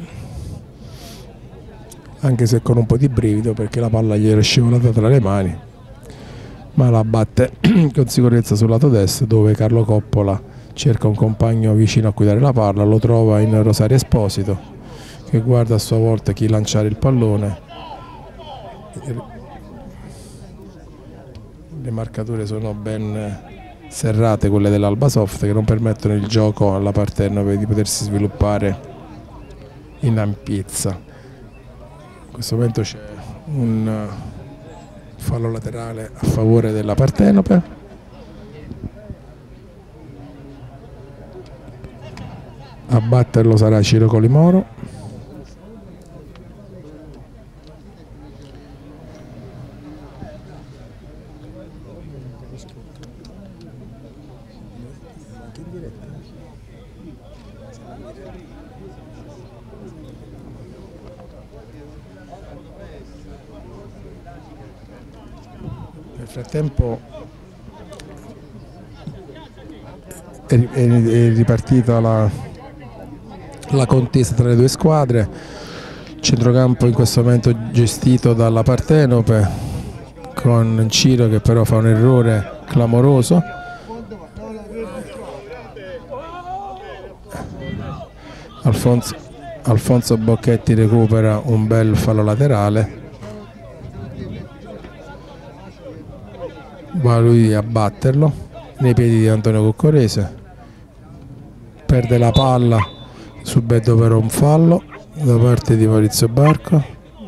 anche se con un po' di brivido, perché la palla gli era scivolata tra le mani, ma la batte con sicurezza sul lato destro, dove Carlo Coppola cerca un compagno vicino a cui dare la palla. Lo trova in Rosario Esposito, che guarda a sua volta chi lanciare il pallone. Le marcature sono ben serrate, quelle dell'Alba Soft, che non permettono il gioco alla Partenope di potersi sviluppare in ampiezza. In questo momento c'è un fallo laterale a favore della Partenope. A batterlo sarà Ciro Colimoro. Nel frattempo è, è, è ripartita la, la contesa tra le due squadre. Centrocampo in questo momento gestito dalla Partenope, con Ciro che però fa un errore clamoroso. Alfonso, Alfonso Bocchetti recupera un bel fallo laterale. Va lui a batterlo nei piedi di Antonio Coccorese, perde la palla subendo però un fallo da parte di Maurizio Barco.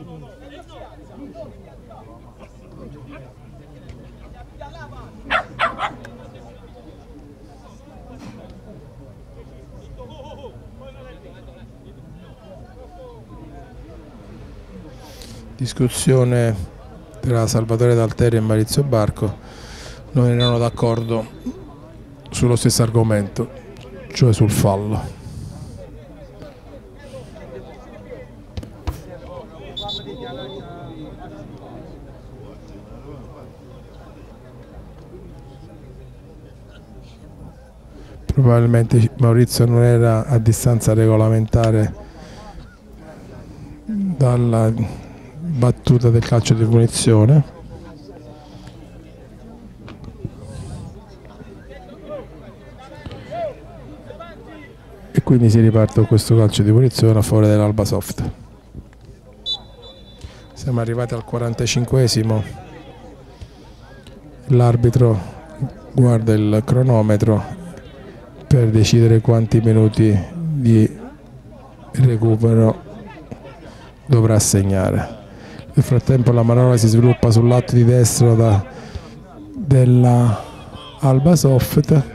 Discussione tra Salvatore D'Alterio e Maurizio Barco. Non erano d'accordo sullo stesso argomento, cioè sul fallo. Probabilmente Maurizio non era a distanza regolamentare dalla battuta del calcio di punizione. E quindi si riparte con questo calcio di punizione a favore dell'Alba Soft. Siamo arrivati al quarantacinquesimo. L'arbitro guarda il cronometro per decidere quanti minuti di recupero dovrà assegnare. Nel frattempo la manovra si sviluppa sul lato di destra da, della Alba Soft.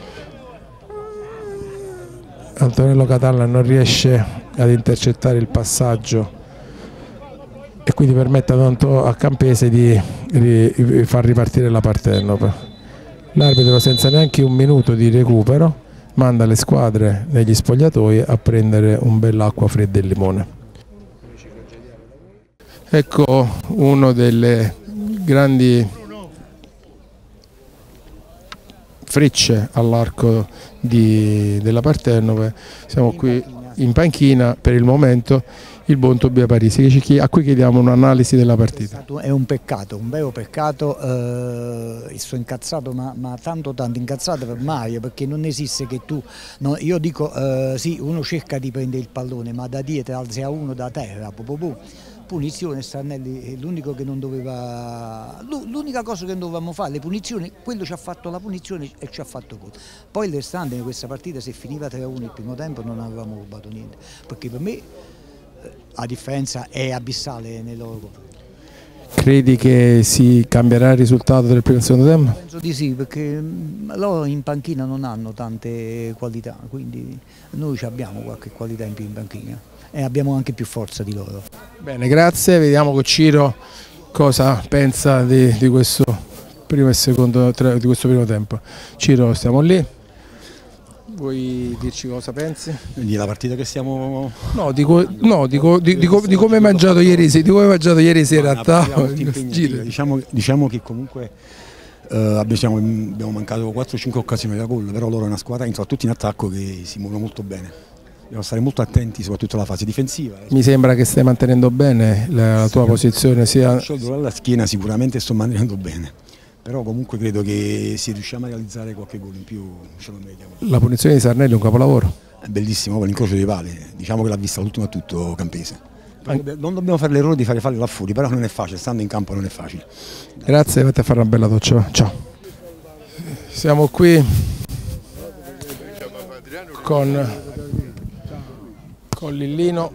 Antonello Catalla non riesce ad intercettare il passaggio e quindi permette a Campese di, di far ripartire la Partenope. L'arbitro, senza neanche un minuto di recupero, manda le squadre negli spogliatoi a prendere un bell'acqua fredda e limone. Ecco uno delle grandi frecce all'arco della Partenope. Siamo qui in panchina per il momento il buon Tobia Parisi, a cui chiediamo un'analisi della partita. È un peccato, un vero peccato, eh, sto incazzato, ma, ma tanto tanto incazzato per Mario, perché non esiste che tu, no, io dico eh, sì, uno cerca di prendere il pallone, ma da dietro alzi a uno da terra, po, po, po. Punizione, Sarnelli è l'unico che non doveva, l'unica cosa che non dovevamo fare, le punizioni, quello ci ha fatto la punizione e ci ha fatto gol. Poi il restante in questa partita, se finiva tre a uno il primo tempo, non avevamo rubato niente, perché per me la differenza è abissale nei loro confronti. Credi che si cambierà il risultato del primo e secondo tempo? Penso di sì, perché loro in panchina non hanno tante qualità, quindi noi abbiamo qualche qualità in più in panchina e abbiamo anche più forza di loro. Bene, grazie, vediamo con Ciro cosa pensa di, di, questo primo e secondo, di questo primo tempo. Ciro, stiamo lì. Vuoi dirci cosa pensi? Quindi la partita che stiamo... No, dico, no, dico di, di, di come hai mangiato ieri sera, di come hai mangiato ieri sera a tavola. Diciamo, diciamo che comunque eh, abbiamo, abbiamo mancato quattro cinque occasioni da gol, però loro è una squadra, soprattutto in attacco, che si muove molto bene. Dobbiamo stare molto attenti soprattutto alla fase difensiva. Mi sembra che stai mantenendo bene la, la tua sì, posizione. Sia... alla schiena sicuramente sto mantenendo bene. Però comunque credo che se riusciamo a realizzare qualche gol in più ce lo meritiamo. La punizione di Sarnelli è un capolavoro? È bellissimo, con l'incrocio dei pali, diciamo che l'ha vista l'ultimo a tutto Campese. Non dobbiamo fare l'errore di fare falli là fuori, però non è facile, stando in campo non è facile. Grazie, vatti a fare una bella doccia. Ciao. Siamo qui con, con Lillino.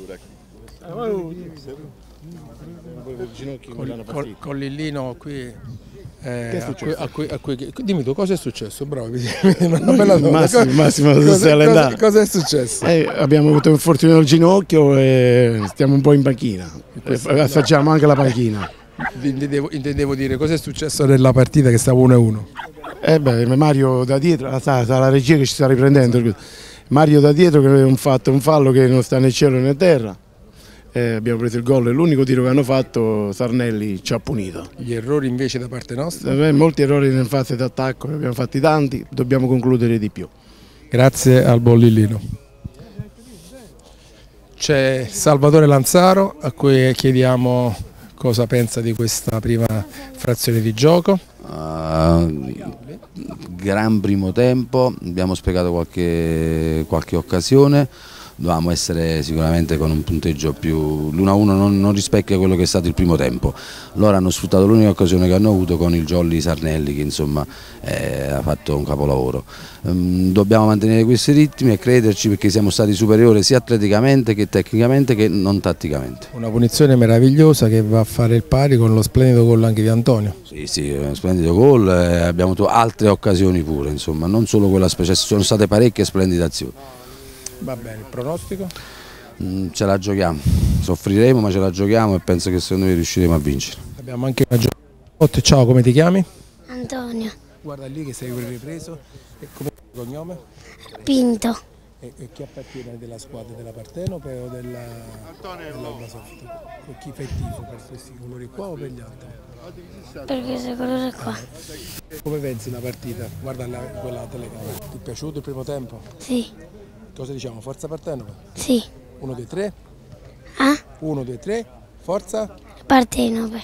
Con, con, con Lillino qui, eh, a cui, a cui, a cui, dimmi tu cosa è successo, bravo, una bella Massimo, Massimo cosa, cosa, cosa è successo? Eh, abbiamo avuto un infortunio al ginocchio e stiamo un po' in panchina, facciamo anche la panchina. Intendevo, intendevo dire cosa è successo nella partita che stava uno a uno. Eh beh, Mario da dietro, sta, sta la regia che ci sta riprendendo, Mario da dietro che ha fatto un fallo che non sta né cielo né terra. Eh, abbiamo preso il gol e l'unico tiro che hanno fatto Sarnelli ci ha punito. Gli errori invece da parte nostra? Eh, molti errori nel fase d'attacco, ne abbiamo fatti tanti, dobbiamo concludere di più. Grazie al buon Lillino. C'è Salvatore Lanzaro a cui chiediamo cosa pensa di questa prima frazione di gioco. Uh, gran primo tempo, abbiamo sprecato qualche, qualche occasione. Dovevamo essere sicuramente con un punteggio più, l'uno a uno non, non rispecchia quello che è stato il primo tempo. Loro hanno sfruttato l'unica occasione che hanno avuto con il Jolly Sarnelli che insomma eh, ha fatto un capolavoro. Um, dobbiamo mantenere questi ritmi e crederci perché siamo stati superiori sia atleticamente che tecnicamente che non tatticamente. Una punizione meravigliosa che va a fare il pari con lo splendido gol anche di Antonio. Sì, sì, un splendido gol, eh, abbiamo avuto altre occasioni pure, insomma, non solo quella speciale, sono state parecchie splendide azioni. Va bene, il pronostico? Mm, ce la giochiamo, soffriremo ma ce la giochiamo e penso che secondo me riusciremo a vincere. Abbiamo anche una giocata. Ciao, come ti chiami? Antonio. Guarda lì che sei ripreso. E come è il cognome? Pinto. E, e chi appartiene della squadra della Partenope o della dell'Alba Soft? E chi fa il tifo per questi colori qua o per gli altri? Per questi colori qua. Come pensi la partita? Guarda la, quella telecamera. Ti è piaciuto il primo tempo? Sì. Cosa diciamo? Forza Partenope? Sì. Uno, due, tre? Ah? Uno, due, tre, forza? Partenope.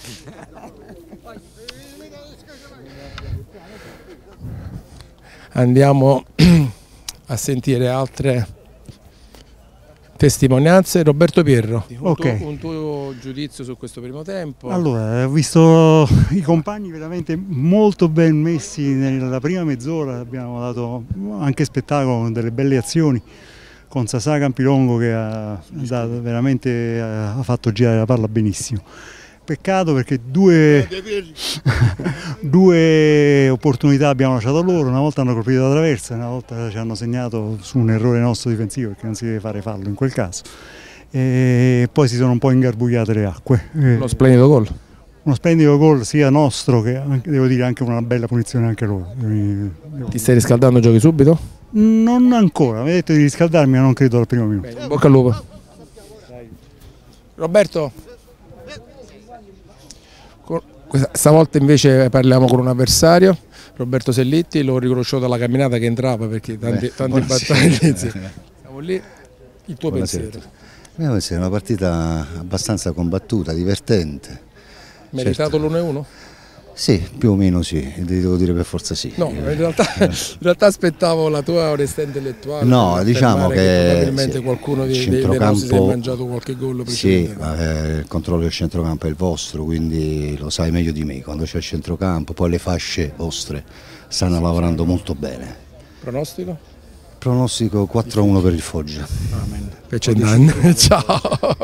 Andiamo a sentire altre testimonianze. Roberto Pierro, un, okay. tuo, un tuo giudizio su questo primo tempo? Allora, ho visto i compagni veramente molto ben messi nella prima mezz'ora, abbiamo dato anche spettacolo con delle belle azioni con Sasà Campilongo che ha, dato, veramente ha fatto girare la palla benissimo. Peccato perché due, due opportunità abbiamo lasciato loro, una volta hanno colpito la traversa, una volta ci hanno segnato su un errore nostro difensivo perché non si deve fare fallo in quel caso. E poi si sono un po' ingarbugliate le acque. Uno splendido gol. Uno splendido gol sia nostro che devo dire anche una bella punizione anche loro. Ti stai riscaldando, giochi subito? Non ancora, mi hai detto di riscaldarmi ma non credo al primo minuto. Bene, bocca al lupo. Roberto? Stavolta invece parliamo con un avversario, Roberto Sellitti, l'ho riconosciuto dalla camminata che entrava perché tante, tante battaglie. Siamo lì. Il tuo Buonasera. pensiero? Il mio pensiero è una partita abbastanza combattuta, divertente. Meritato Certo. l'uno a uno? Sì, più o meno sì, devo dire per forza sì. No, in realtà, in realtà aspettavo la tua onestà intellettuale. No, diciamo che, che probabilmente sì, qualcuno dei, dei centrocampo, nostri si è mangiato qualche gol sì, precedente. ma eh, il controllo del centrocampo è il vostro, quindi lo sai meglio di me. Quando c'è il centrocampo, poi le fasce vostre stanno lavorando molto bene. Pronostico? Pronostico quattro a uno per il Foggia. Amen. Per ciao.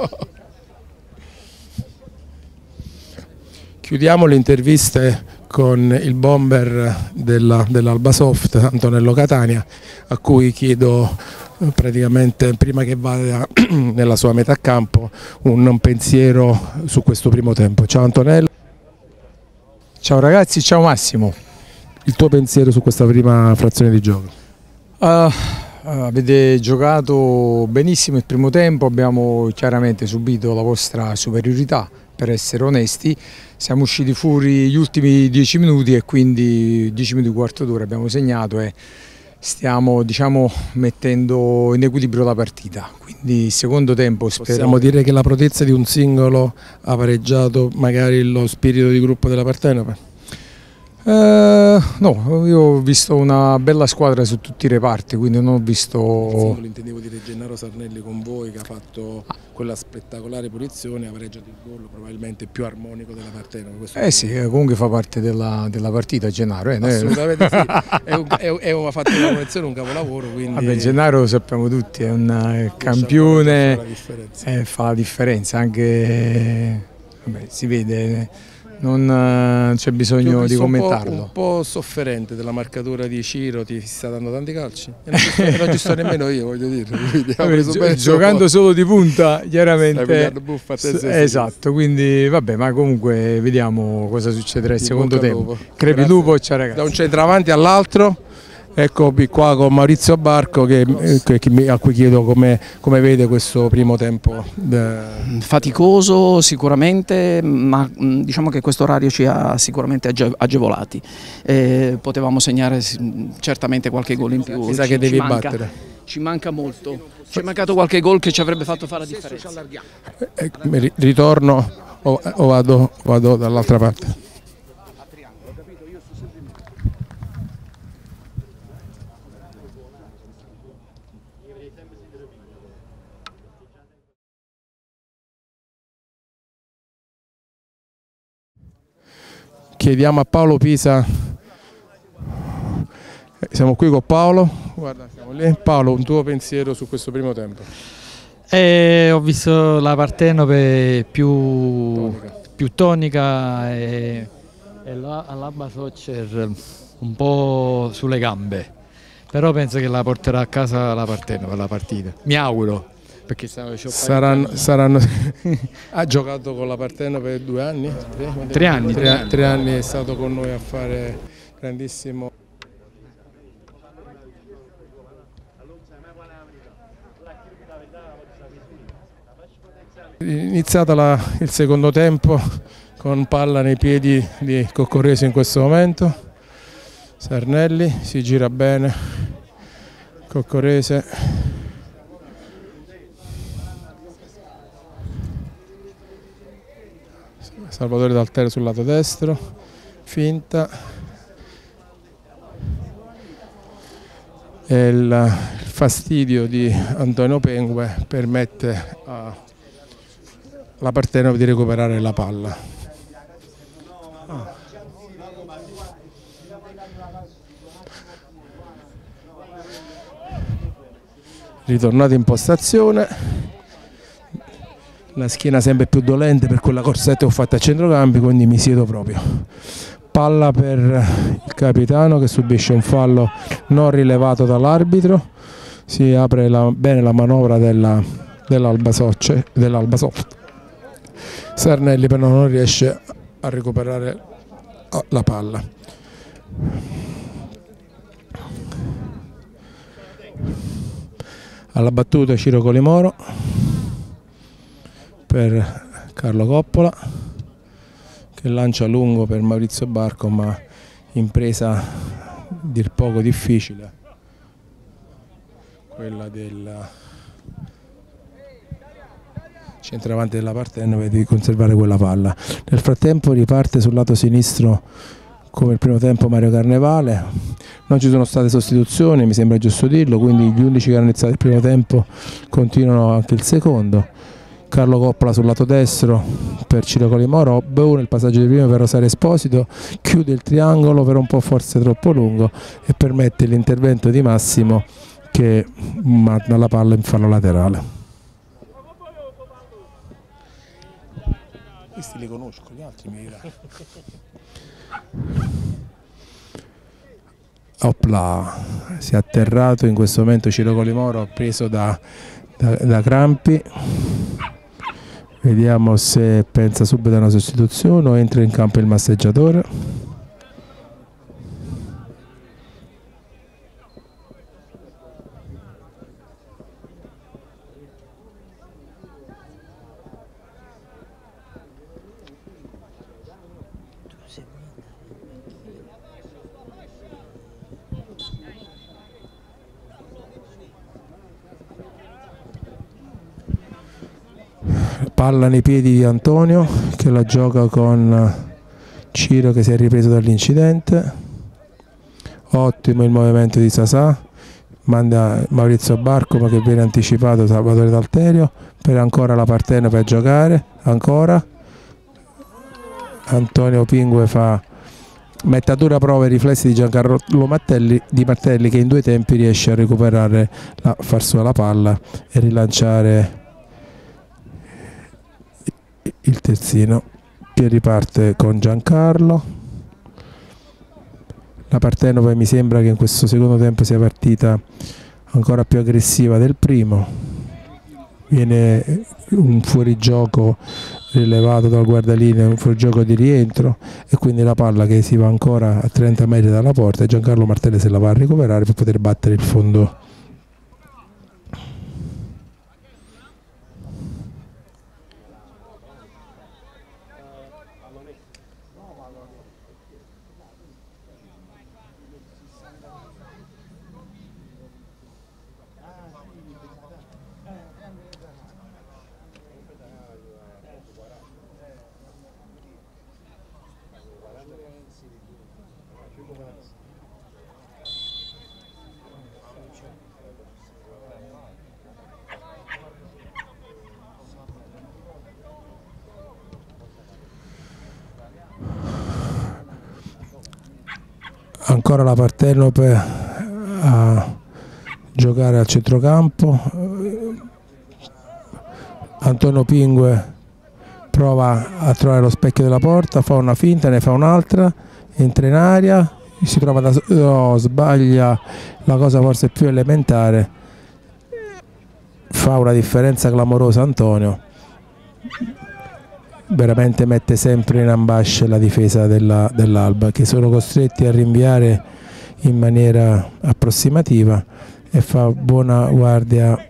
Chiudiamo le interviste con il bomber della, dell'Albasoft, Antonello Catania, a cui chiedo praticamente, prima che vada nella sua metà campo, un pensiero su questo primo tempo. Ciao Antonello. Ciao ragazzi, ciao Massimo. Il tuo pensiero su questa prima frazione di gioco? Uh, avete giocato benissimo il primo tempo, abbiamo chiaramente subito la vostra superiorità, per essere onesti. Siamo usciti fuori gli ultimi dieci minuti e quindi dieci minuti quarto d'ora abbiamo segnato e stiamo, diciamo, mettendo in equilibrio la partita. Quindi il secondo tempo spero... Possiamo dire che la protezza di un singolo ha pareggiato magari lo spirito di gruppo della Partenope? Uh, no, io ho visto una bella squadra su tutti i reparti, quindi non ho visto... Il singolo intendevo dire Gennaro Sarnelli con voi, che ha fatto quella spettacolare punizione, ha pareggiato il gol probabilmente più armonico della Partenope. Eh sì, comunque fa parte della, della partita Gennaro. Eh? Assolutamente sì, è un, è un, è un, ha fatto una punizione, un capolavoro. Quindi... Vabbè, Gennaro lo sappiamo tutti, è un campione, fa la differenza, eh, fa la differenza anche, vabbè, si vede. Non c'è bisogno di commentarlo. Un po', un po' sofferente della marcatura di Ciro, ti sta dando tanti calci e non ci sto, non ci sto nemmeno io, voglio dire. Vabbè, gio giocando solo di punta, chiaramente. Buffa a te stesso. Esatto, quindi vabbè, ma comunque vediamo cosa succederà il Di secondo tempo. Crepi Grazie. lupo, ciao ragazzi. Da un centravanti all'altro. Eccomi qua con Maurizio Barco che, che, a cui chiedo come, come vede questo primo tempo. Faticoso sicuramente, ma diciamo che questo orario ci ha sicuramente age agevolati. Eh, potevamo segnare certamente qualche gol in più. Mi sa che devi battere. Ci manca molto, ci è mancato qualche gol che ci avrebbe fatto fare la differenza. Eh, ritorno o, o vado, vado dall'altra parte? Chiediamo a Paolo Pisa, siamo qui con Paolo, guarda, siamo lì. Paolo, un tuo pensiero su questo primo tempo? Eh, ho visto la Partenope più tonica, più tonica e, e l'Alba Soccer un po' sulle gambe, però penso che la porterà a casa la Partenope la partita, mi auguro. Perché saranno, saranno ha giocato con la Partenope per due anni? Tre, tre anni. Tre, tre, tre anni è stato con noi a fare grandissimo. Iniziata la, il secondo tempo con palla nei piedi di Coccorese in questo momento. Sarnelli si gira bene, Coccorese. Salvatore D'Altero sul lato destro, finta, e il, il fastidio di Antonio Pengue permette alla Partenope di recuperare la palla. Ah. Ritornata in postazione. La schiena sempre più dolente per quella corsetta che ho fatto a centrocampo, quindi mi siedo proprio. Palla per il capitano che subisce un fallo non rilevato dall'arbitro. Si apre la, bene la manovra dell'Albasoft. Dell Sarnelli però non riesce a recuperare la palla. Alla battuta Ciro Colimoro per Carlo Coppola, che lancia lungo per Maurizio Barco, ma impresa dir poco difficile, quella del centravanti della Partenopea, di conservare quella palla. Nel frattempo riparte sul lato sinistro come il primo tempo Mario Carnevale, non ci sono state sostituzioni, mi sembra giusto dirlo, quindi gli unici che hanno iniziato il primo tempo continuano anche il secondo. Carlo Coppola sul lato destro per Ciro Colimoro, Beu nel passaggio di prima per Rosario Esposito, chiude il triangolo per un po' forse troppo lungo e permette l'intervento di Massimo che manda la palla in fallo laterale. Questi li conosco, gli altri mi diranno. Opla, si è atterrato in questo momento Ciro Colimoro, preso da, da, da crampi. Vediamo se pensa subito a una sostituzione o entra in campo il masseggiatore. Palla nei piedi di Antonio che la gioca con Ciro che si è ripreso dall'incidente. Ottimo il movimento di Sasà, manda Maurizio Barco ma che viene anticipato Salvatore D'Alterio per ancora la Partenopea a giocare, ancora Antonio Pingue fa mette a dura prova i riflessi di Giancarlo Mattelli, di Martelli che in due tempi riesce a recuperare, la, far sua la palla e rilanciare il terzino che riparte con Giancarlo. La Partenopea mi sembra che in questo secondo tempo sia partita ancora più aggressiva del primo, viene un fuorigioco rilevato dal guardalinea, un fuorigioco di rientro e quindi la palla che si va ancora a trenta metri dalla porta e Giancarlo Martelli se la va a recuperare per poter battere il fondo. Ancora la Partenopea a giocare al centrocampo. Antonio Pingue prova a trovare lo specchio della porta, fa una finta, ne fa un'altra, entra in aria, si trova da no, sbaglia la cosa forse più elementare, fa una differenza clamorosa Antonio, veramente mette sempre in ambasce la difesa della, dell'Alba che sono costretti a rinviare in maniera approssimativa e fa buona guardia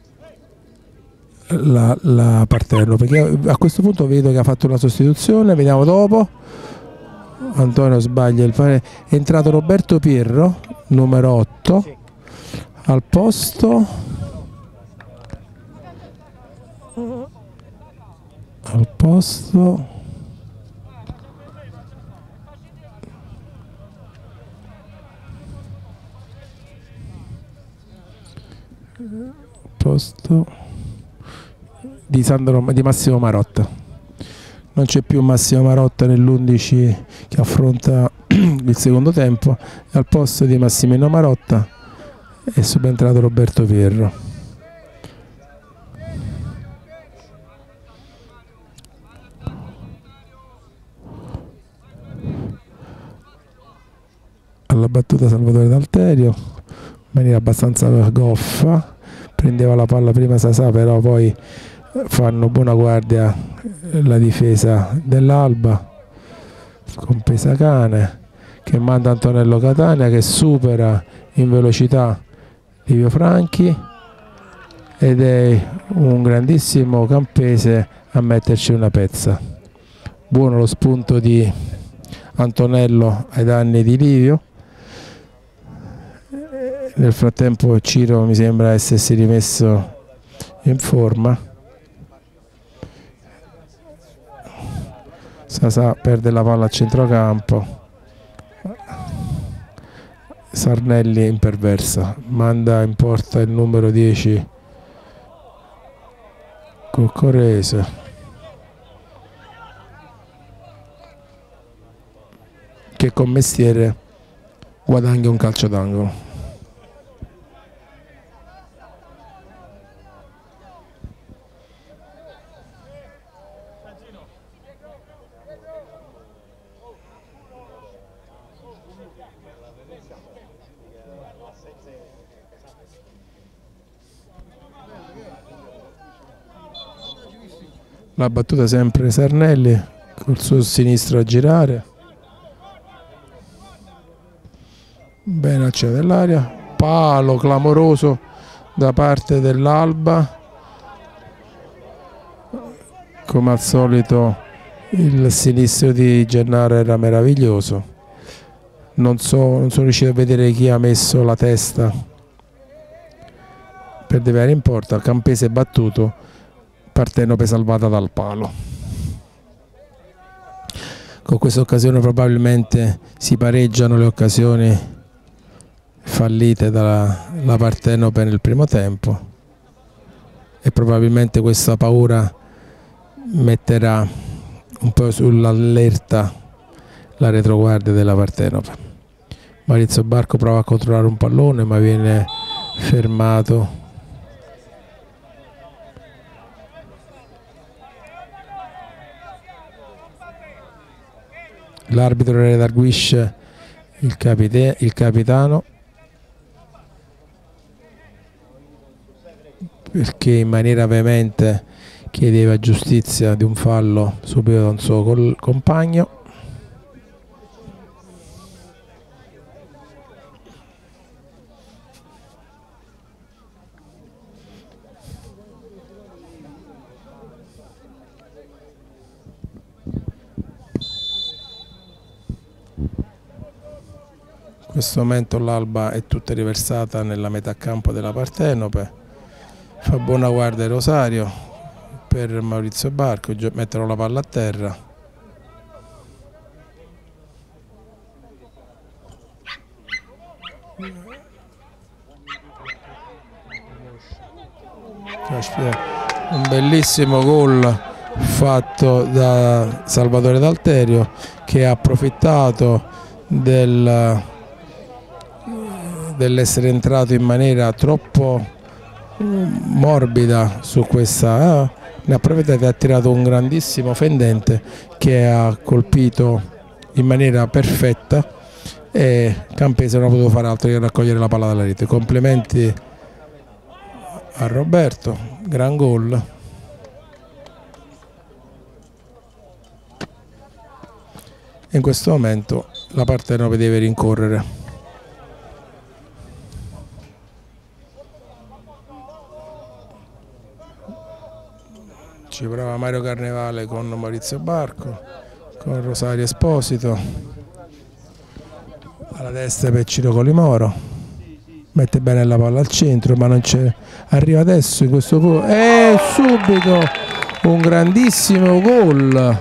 la, la Partenopea, perché a questo punto vedo che ha fatto una sostituzione, vediamo dopo. Antonio sbaglia il pare, è entrato Roberto Pirro numero otto al posto al posto posto di, Sandro, di Massimo Marotta. Non c'è più Massimo Marotta nell'undici che affronta il secondo tempo, e al posto di Massimino Marotta è subentrato Roberto Pirro. Alla battuta Salvatore D'Alterio in maniera abbastanza goffa, prendeva la palla prima Sasà, però poi fanno buona guardia la difesa dell'Alba con Pesacane che manda Antonello Catania che supera in velocità Livio Franchi ed è un grandissimo Campese a metterci una pezza. Buono lo spunto di Antonello ai danni di Livio. Nel frattempo Ciro mi sembra essersi rimesso in forma. Sasà perde la palla a centrocampo, Sarnelli imperversa, manda in porta il numero dieci Coccorese, che con mestiere guadagna un calcio d'angolo. La battuta sempre Sarnelli col suo sinistro a girare, bene al centro dell'area, palo clamoroso da parte dell'Alba, come al solito il sinistro di Gennaro era meraviglioso, non so, non sono riuscito a vedere chi ha messo la testa per deviare in porta, il Campese battuto, Partenope salvata dal palo. Con questa occasione probabilmente si pareggiano le occasioni fallite dalla Partenope nel primo tempo e probabilmente questa paura metterà un po' sull'allerta la retroguardia della Partenope. Maurizio Barco prova a controllare un pallone ma viene fermato. L'arbitro redarguisce il, capite, il capitano perché in maniera veemente chiedeva giustizia di un fallo subito da un suo compagno. In questo momento l'Alba è tutta riversata nella metà campo della Partenope, fa buona guardia Rosario per Maurizio Barco, mettono la palla a terra. Un bellissimo gol fatto da Salvatore D'Alterio che ha approfittato del dell'essere entrato in maniera troppo morbida su questa, eh, ne ha approfittato e ha tirato un grandissimo fendente che ha colpito in maniera perfetta e Campese non ha potuto fare altro che raccogliere la palla dalla rete. Complimenti a Roberto, gran gol. In questo momento la Partenope deve rincorrere. Ci prova Mario Carnevale con Maurizio Barco, con Rosario Esposito, alla destra per Ciro Colimoro, mette bene la palla al centro ma non c'è, arriva adesso in questo punto e subito un grandissimo gol.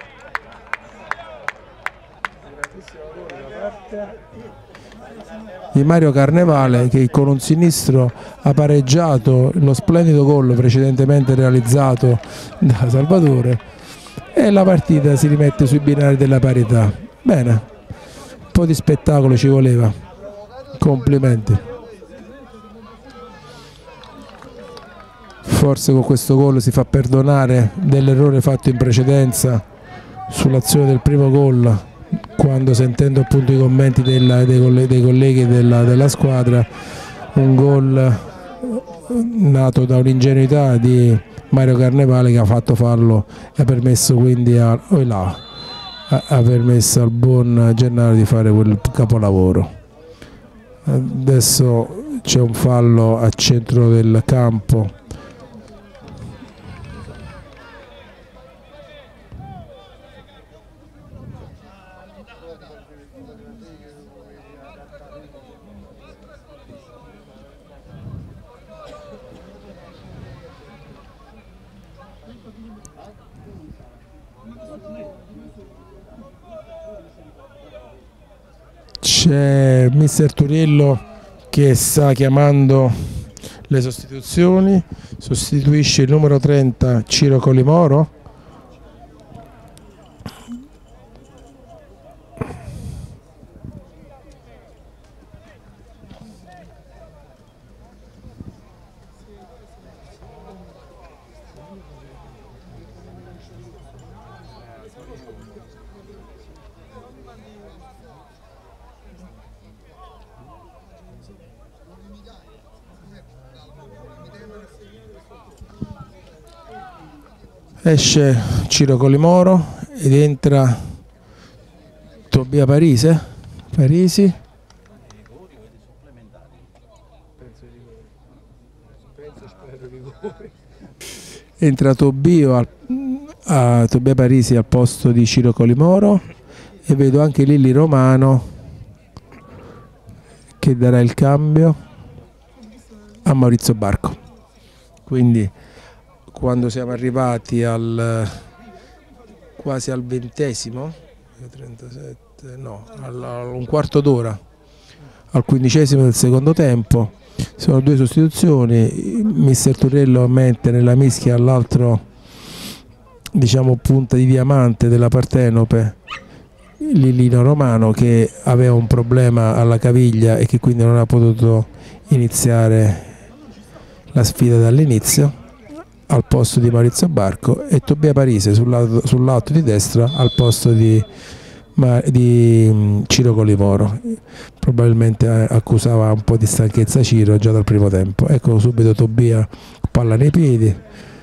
Di Mario Carnevale che con un sinistro ha pareggiato lo splendido gol precedentemente realizzato da Salvatore e la partita si rimette sui binari della parità. Bene, un po' di spettacolo ci voleva, complimenti. Forse con questo gol si fa perdonare dell'errore fatto in precedenza sull'azione del primo gol, quando sentendo appunto i commenti della, dei, colleghi, dei colleghi della, della squadra, un gol nato da un'ingenuità di Mario Carnevale che ha fatto fallo e ha permesso quindi a, oh là, ha, ha permesso al buon Gennaro di fare quel capolavoro. Adesso c'è un fallo a centro del campo C'è mister Turiello che sta chiamando le sostituzioni, sostituisce il numero trenta Ciro Colimoro. Esce Ciro Colimoro ed entra Tobia Parise. Parisi. Entra Tobio al, a Tobia Parisi al posto di Ciro Colimoro e vedo anche Lilli Romano che darà il cambio a Maurizio Barco. Quindi quando siamo arrivati al quasi al ventesimo, trentasette, no, al, al un quarto d'ora, al quindicesimo del secondo tempo, sono due sostituzioni, mister Turello mette nella mischia all'altro, diciamo, punta di diamante della Partenope Lillino Romano, che aveva un problema alla caviglia e che quindi non ha potuto iniziare la sfida dall'inizio, al posto di Maurizio Barco, e Tobia Parise sul lato, sul lato di destra al posto di, di Ciro Colimoro. Probabilmente accusava un po' di stanchezza Ciro già dal primo tempo. Ecco subito Tobia, palla nei piedi,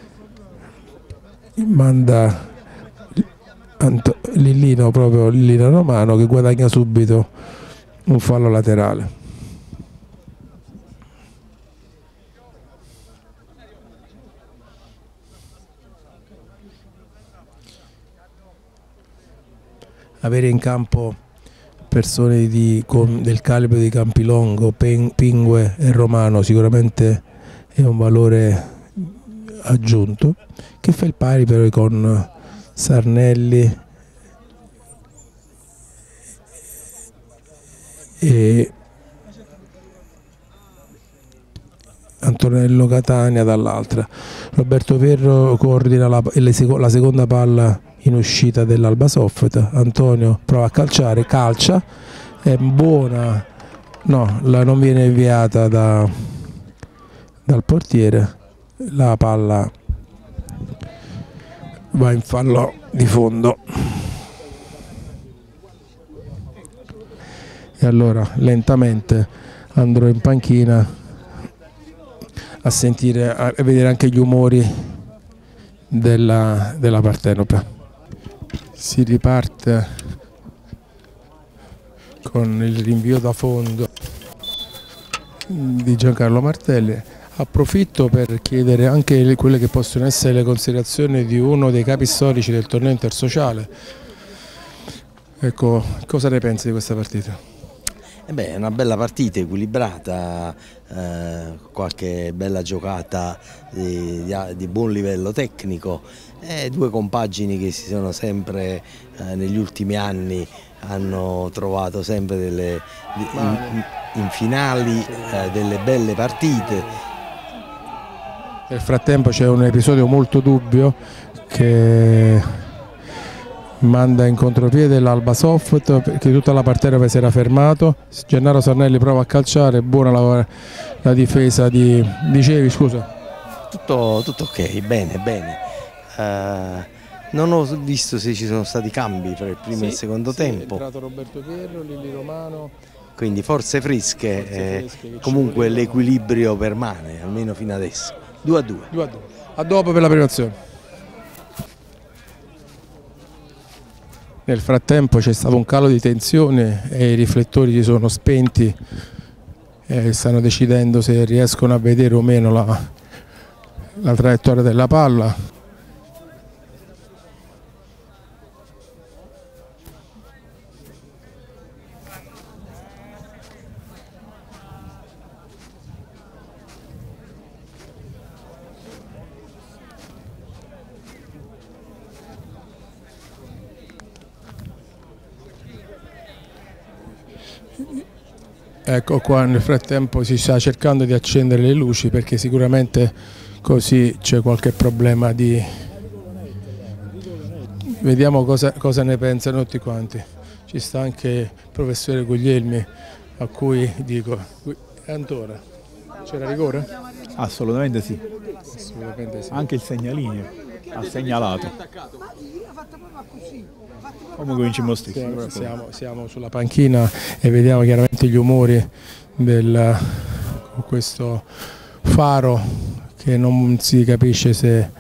manda Anto, Lillino, proprio Lillino Romano, che guadagna subito un fallo laterale. Avere in campo persone di, con, del calibro di Campilongo, Pen, Pingue e Romano sicuramente è un valore aggiunto, che fa il pari però con Sarnelli e Antonello Catania dall'altra. Roberto Perro coordina la, la seconda palla in uscita dell'Alba Soffeta. Antonio prova a calciare, calcia, è buona, no, la non viene inviata da, dal portiere, la palla va in fallo di fondo. E allora lentamente andrò in panchina a sentire, a vedere anche gli umori della, della Partenope. Si riparte con il rinvio da fondo di Giancarlo Martelli. Approfitto per chiedere anche quelle che possono essere le considerazioni di uno dei capi storici del torneo intersociale. Ecco, cosa ne pensi di questa partita? Eh beh, è una bella partita, equilibrata, eh, qualche bella giocata di, di, di buon livello tecnico, eh, due compagini che si sono sempre, eh, negli ultimi anni, hanno trovato sempre delle, in, in finali eh, delle belle partite. Nel frattempo c'è un episodio molto dubbio che manda in contropiede l'Alba Soft, perché tutta la Partenope si era fermato. Gennaro Sarnelli prova a calciare, buona la, la difesa di dicevi, scusa. Tutto, tutto ok, bene, bene. Uh, non ho visto se ci sono stati cambi tra il primo sì, e il secondo sì, tempo. È entrato Roberto Pierro, Lilli Romano. Quindi forze fresche, forze eh, fresche comunque l'equilibrio permane, almeno fino adesso. due a due. due a due. A dopo per la prima azione. Nel frattempo c'è stato un calo di tensione e i riflettori si sono spenti e stanno decidendo se riescono a vedere o meno la, la traiettoria della palla. Ecco qua, nel frattempo si sta cercando di accendere le luci perché sicuramente così c'è qualche problema di... Vediamo cosa, cosa ne pensano tutti quanti. Ci sta anche il professore Guglielmi a cui dico, ancora, c'era rigore? Assolutamente sì. Assolutamente sì. Anche il segnalino ha segnalato. Comunque vinciamo stesso. Siamo, siamo, siamo sulla panchina e vediamo chiaramente gli umori del questo faro che non si capisce se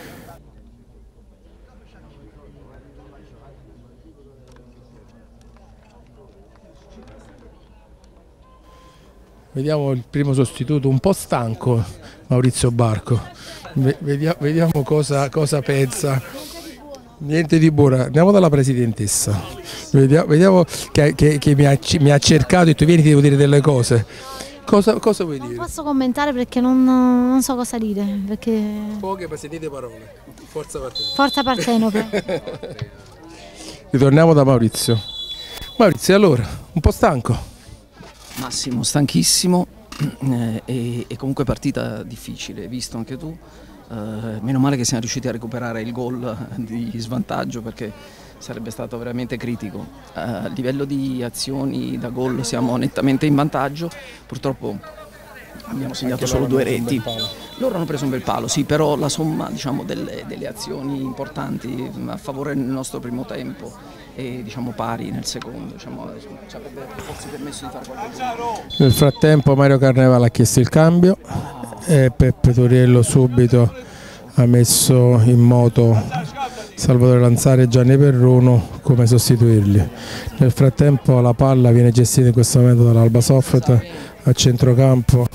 vediamo il primo sostituto un po' stanco, Maurizio Barco. Vediamo, vediamo cosa, cosa pensa. Niente di buona, andiamo dalla presidentessa. Vediamo, vediamo che, che, che mi, ha, mi ha cercato e detto vieni, ti devo dire delle cose. Cosa, cosa vuoi dire? Non posso commentare perché non, non so cosa dire. Perché... Poche ma sentite parole. Forza Partenope. Forza Partenope. Ritorniamo da Maurizio. Maurizio, allora, un po' stanco? Massimo, stanchissimo eh, e, e comunque partita difficile, visto anche tu. Uh, meno male che siamo riusciti a recuperare il gol di svantaggio perché sarebbe stato veramente critico. Uh, a livello di azioni da gol siamo nettamente in vantaggio, purtroppo abbiamo segnato solo due reti. Loro hanno preso un bel palo, sì, però la somma diciamo, delle, delle azioni importanti a favore nel nostro primo tempo e diciamo, pari nel secondo diciamo, ci avrebbe forse permesso di fare qualcosa. Nel frattempo Mario Carnevale ha chiesto il cambio e Peppe Toriello subito ha messo in moto Salvatore Lanzari e Gianni Perruno come sostituirli. Nel frattempo la palla viene gestita in questo momento dall'Alba Soffet a centrocampo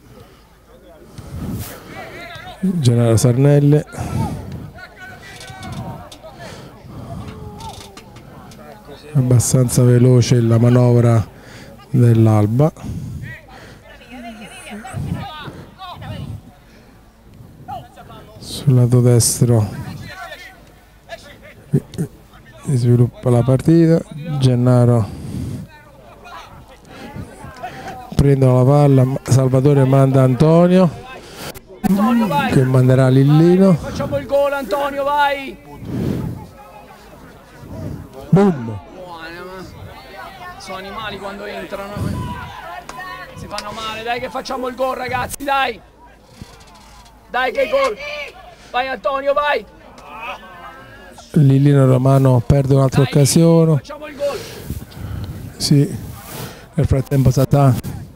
Gennaro Sarnelli. Abbastanza veloce la manovra dell'Alba. Sul lato destro sviluppa la partita. Gennaro prende la palla, Salvatore manda Antonio che manderà Lillino. Facciamo il gol, Antonio, vai! Boom! Sono animali quando entrano, si fanno male, dai che facciamo il gol ragazzi, dai! Dai che gol! Vai Antonio, vai! Lillino Romano perde un'altra occasione. Facciamo il gol! Sì, nel frattempo Satà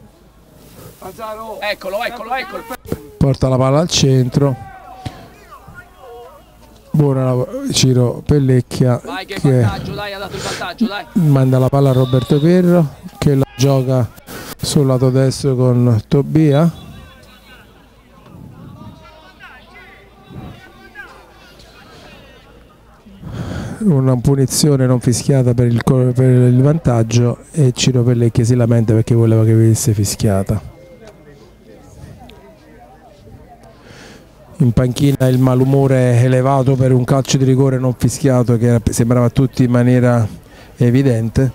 Eccolo, eccolo, eccolo! porta la palla al centro. Buona Ciro Pellecchia Vai, che, che vantaggio, dai, ha dato il vantaggio, dai. manda la palla a Roberto Pirro che la gioca sul lato destro con Tobia. Una punizione non fischiata per il, per il vantaggio e Ciro Pellecchia si lamenta perché voleva che venisse fischiata. In panchina il malumore elevato per un calcio di rigore non fischiato che sembrava a tutti in maniera evidente.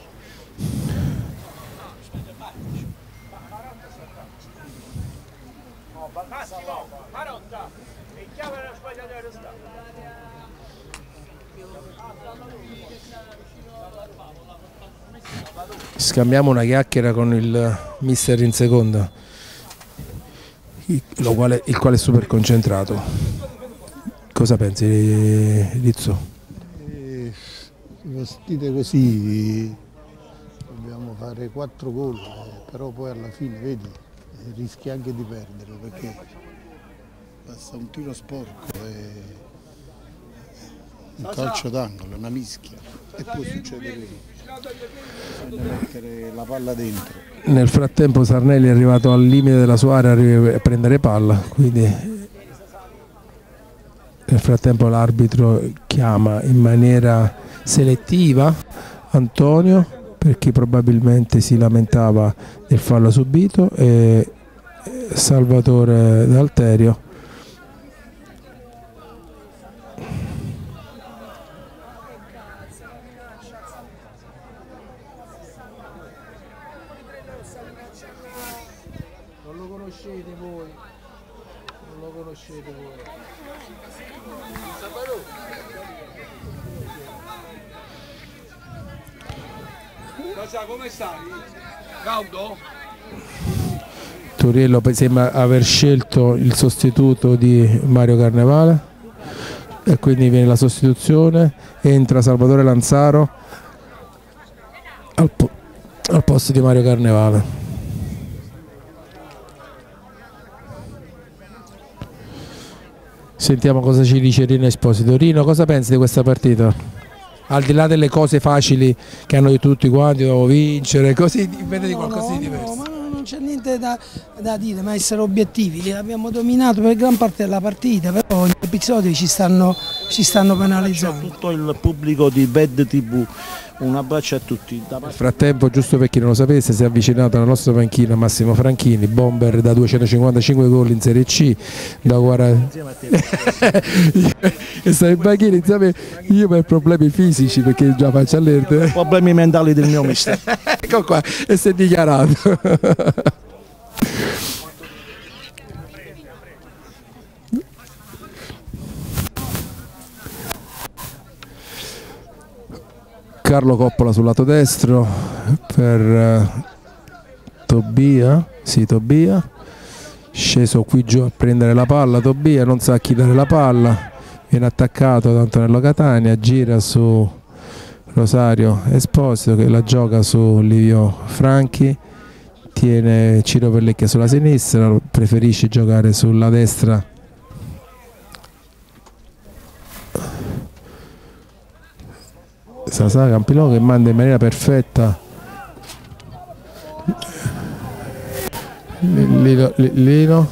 Scambiamo una chiacchiera con il mister in seconda, il quale, il quale è super concentrato. Cosa pensi, Rizzo? Eh, vestite così dobbiamo fare quattro gol, eh, però poi alla fine vedi eh, rischi anche di perdere perché basta un tiro sporco e un calcio d'angolo, una mischia e poi succede così. Bisogna mettere la palla dentro. Nel frattempo Sarnelli è arrivato al limite della sua area a prendere palla, quindi nel frattempo l'arbitro chiama in maniera selettiva Antonio perché probabilmente si lamentava del fallo subito e Salvatore D'Alterio Non lo conoscete voi, non lo conoscete voi. Casa, come stai? Caudo? Turiello sembra aver scelto il sostituto di Mario Carnevale e quindi viene la sostituzione, entra Salvatore Lanzaro al, po al posto di Mario Carnevale. Sentiamo cosa ci dice Rino Esposito. Rino, cosa pensi di questa partita? Al di là delle cose facili che hanno detto tutti quanti, devo vincere, così, invece di qualcosa no, di diverso. No, ma non c'è niente da, da dire, ma essere obiettivi, li abbiamo dominato per gran parte della partita, però gli episodi ci stanno, ci stanno penalizzando. Tutto il pubblico di Bad tivù, un abbraccio a tutti. Nel frattempo, giusto per chi non lo sapesse, si è avvicinato alla nostra panchina Massimo Franchini, bomber da duecentocinquantacinque gol in Serie C, da quaranta... e sta in panchina insieme io per problemi fisici, perché già faccio all'erte. Problemi mentali del mio mister. Ecco qua, e si è dichiarato. Carlo Coppola sul lato destro per uh, Tobia, sì Tobia, sceso qui giù a prendere la palla, Tobia non sa a chi dare la palla, viene attaccato da Antonello Catania, gira su Rosario Esposito che la gioca su Livio Franchi, tiene Ciro Pellecchia sulla sinistra, preferisce giocare sulla destra Sasà Campilongo, che manda in maniera perfetta Lino, Lino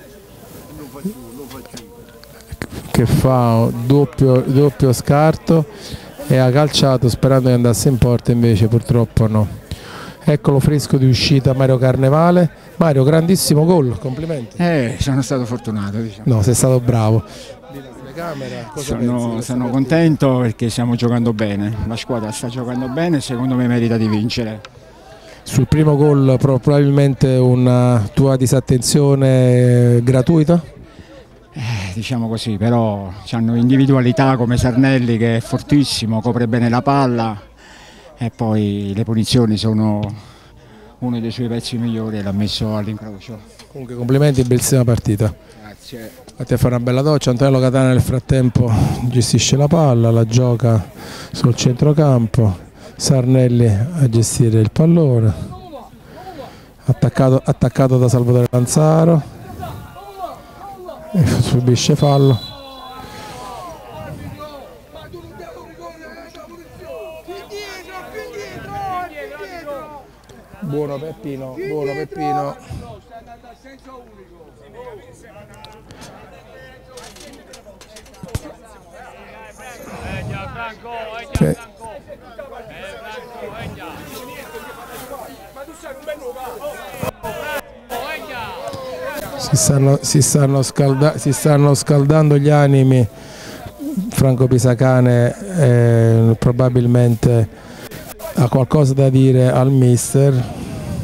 che fa doppio, doppio scarto e ha calciato sperando che andasse in porta, invece purtroppo no. Eccolo fresco di uscita Mario Carnevale. Mario, grandissimo gol, complimenti. Eh, sono stato fortunato, diciamo. No, sei stato bravo. Sono, sono contento perché stiamo giocando bene, la squadra sta giocando bene e secondo me merita di vincere. Sul primo gol probabilmente una tua disattenzione gratuita? Eh, diciamo così, però hanno individualità come Sarnelli che è fortissimo, copre bene la palla e poi le punizioni sono uno dei suoi pezzi migliori e l'ha messo all'incrocio. Comunque complimenti, bellissima partita. Grazie. Fate a fare una bella doccia. Antonello Catania nel frattempo gestisce la palla, la gioca sul centrocampo, Sarnelli a gestire il pallone, attaccato, attaccato da Salvatore Lanzaro e subisce fallo. Buono Peppino, buono Peppino. Okay. Si stanno, si, stanno scalda, si stanno scaldando gli animi. Franco Pisacane eh, probabilmente ha qualcosa da dire al mister.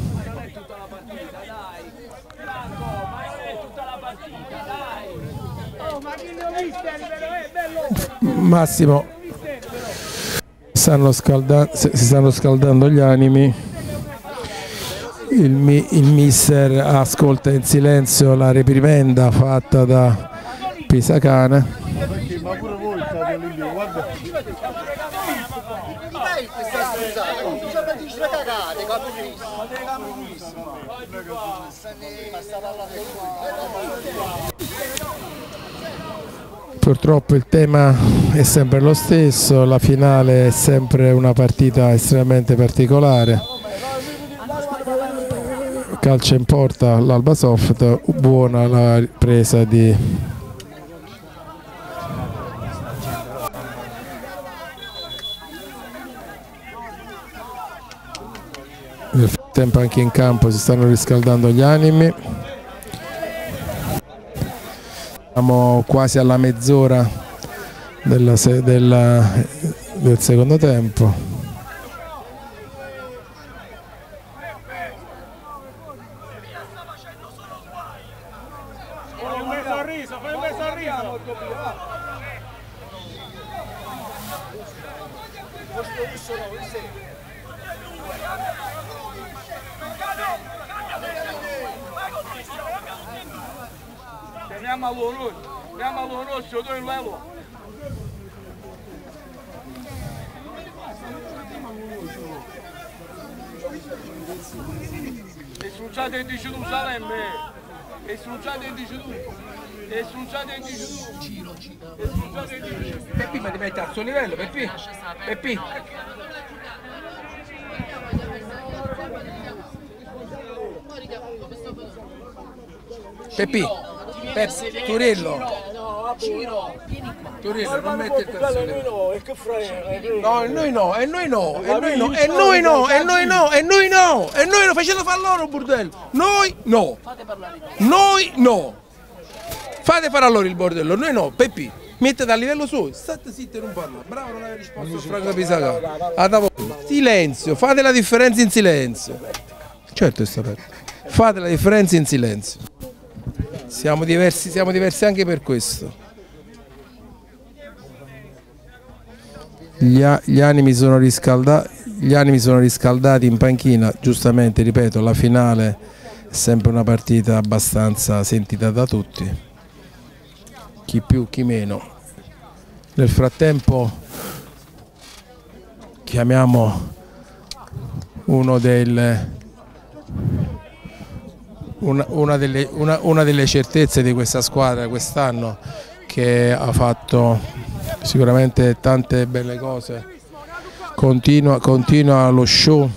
Massimo, stanno scalda, si stanno scaldando gli animi, il, mi, il mister ascolta in silenzio la reprimenda fatta da Pisacane. Ma pure voi state lì, guarda. Purtroppo il tema è sempre lo stesso, la finale è sempre una partita estremamente particolare. Calcia in porta l'Alba Soft, buona la ripresa di nel frattempo anche in campo si stanno riscaldando gli animi. Siamo quasi alla mezz'ora della, della, del secondo tempo. Chiamiamolo noi, chiamiamolo noi, se do il lelo. E struciate di Gerusalemme, e struciate di Gerusalemme, e struciate di Gerusalemme. Peppi, ma ti metti al suo livello, Peppi, Peppi. Peppi, Peppi, Turillo, Turillo, non metti il calzone. No, e noi no, e noi no, e noi no, e noi no, e noi no, e noi no, e noi no, facete fare loro bordello. Noi no, noi no. Fate fare a loro il bordello, noi no, Peppi. Mettete a livello suo, state zitti e non parlare. Bravo, non hai risposto a Franco Pisacà. Silenzio, fate la differenza in silenzio. Certo è stato. Fate la differenza in silenzio. Siamo diversi, siamo diversi anche per questo. Gli, gli, animi sono riscaldati, gli animi sono riscaldati in panchina, giustamente, ripeto, la finale è sempre una partita abbastanza sentita da tutti, chi più chi meno. Nel frattempo chiamiamo uno del... Una, una, delle, una, una delle certezze di questa squadra quest'anno, che ha fatto sicuramente tante belle cose, continua, continua lo show.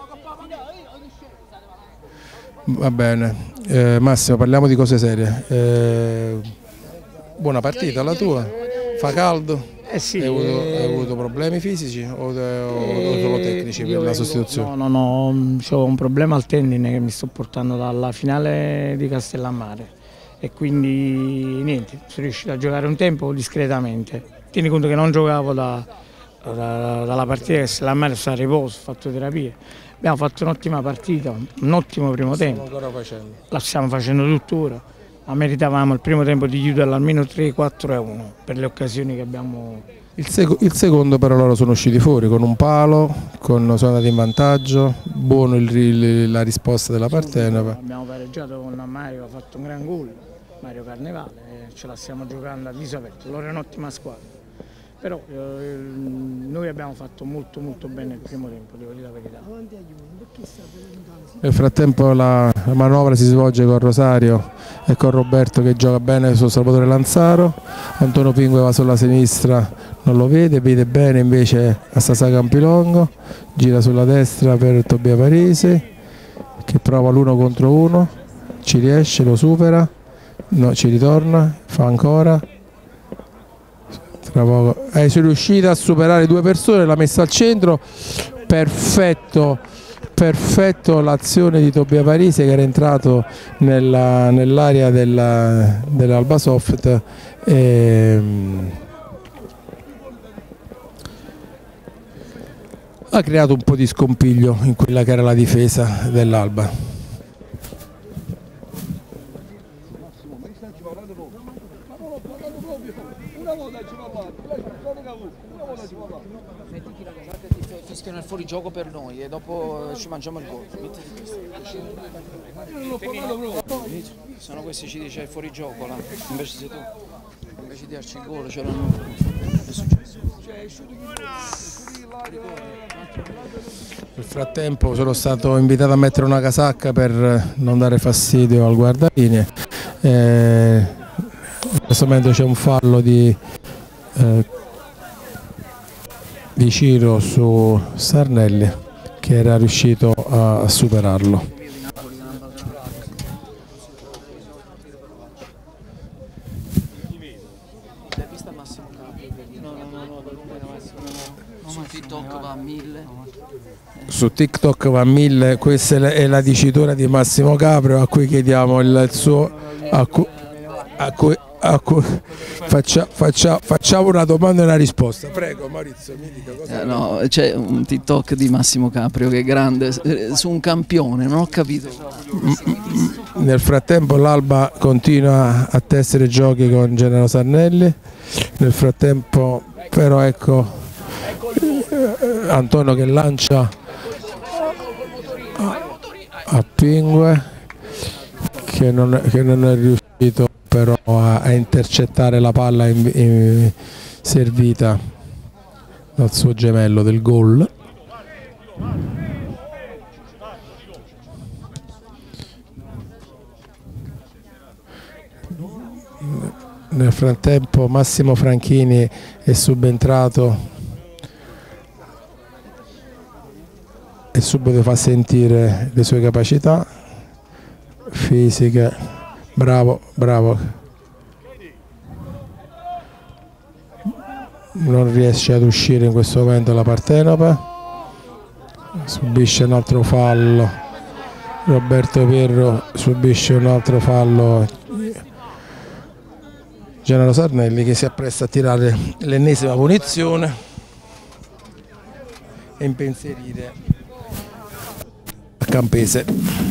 Va bene, eh, Massimo, parliamo di cose serie. Eh, buona partita la tua, fa caldo? Eh sì, hai, avuto, eh... hai avuto problemi fisici o, o, o solo tecnici per la sostituzione? No, no, no, ho un problema al tendine che mi sto portando dalla finale di Castellammare e quindi niente, sono riuscito a giocare un tempo discretamente. Tieni conto che non giocavo da, da, dalla partita di Castellammare, sono a riposo, ho fatto terapie. Abbiamo fatto un'ottima partita, un ottimo primo tempo. Ancora facendo. La stiamo facendo tuttora. Ma meritavamo il primo tempo di chiuderla almeno tre quattro a uno per le occasioni che abbiamo. Il, sec il secondo però loro sono usciti fuori con un palo, con, sono andati in vantaggio, buono il, il, la risposta della Partenopea. Abbiamo pareggiato con Mario, ha fatto un gran gol, Mario Carnevale, e ce la stiamo giocando a viso aperto, loro è un'ottima squadra. Però eh, noi abbiamo fatto molto molto bene il primo tempo, devo dire la verità. Nel frattempo la, la manovra si svolge con Rosario e con Roberto che gioca bene su Salvatore Lanzaro. Antonio Pingue va sulla sinistra, non lo vede, vede bene invece Assasà Campilongo, gira sulla destra per Tobia Parisi che prova l'uno contro uno, ci riesce, lo supera, no, ci ritorna, fa ancora. Eh, sono riuscita a superare due persone, l'ha messa al centro, perfetto, perfetto l'azione di Tobia Parisi che era entrato nell'area nell dell'Alba Soft e ha creato un po' di scompiglio in quella che era la difesa dell'Alba. Fischiano il fuorigioco per noi e dopo ci mangiamo il gol. Sono questi ci dice il fuorigioco là, invece sei tu, invece di darci il gol ce l'hanno. È successo. Nel frattempo sono stato invitato a mettere una casacca per non dare fastidio al guardalinee. Eh, in questo momento c'è un fallo di eh, di Ciro su Sarnelli che era riuscito a, a superarlo. Su TikTok va a mille. Su TikTok va a mille, questa è la dicitura di Massimo Caprio a cui chiediamo il suo a cui, a cui, a cui faccia, faccia, facciamo una domanda e una risposta. Prego Maurizio, mi dica cosa. Eh, no, c'è un TikTok di Massimo Caprio che è grande su un campione, non ho capito. Nel frattempo l'Alba continua a tessere giochi con Gennaro Sarnelli. Nel frattempo però ecco Antonio che lancia a Pingue che non, che non è riuscito però a, a intercettare la palla in, in, servita dal suo gemello del gol. Nel frattempo Massimo Franchini è subentrato e subito fa sentire le sue capacità fisiche. Bravo, bravo. Non riesce ad uscire in questo momento la Partenope, subisce un altro fallo. Roberto Pirro subisce un altro fallo. Gennaro Sarnelli che si appresta a tirare l'ennesima punizione e impensierire a Campese.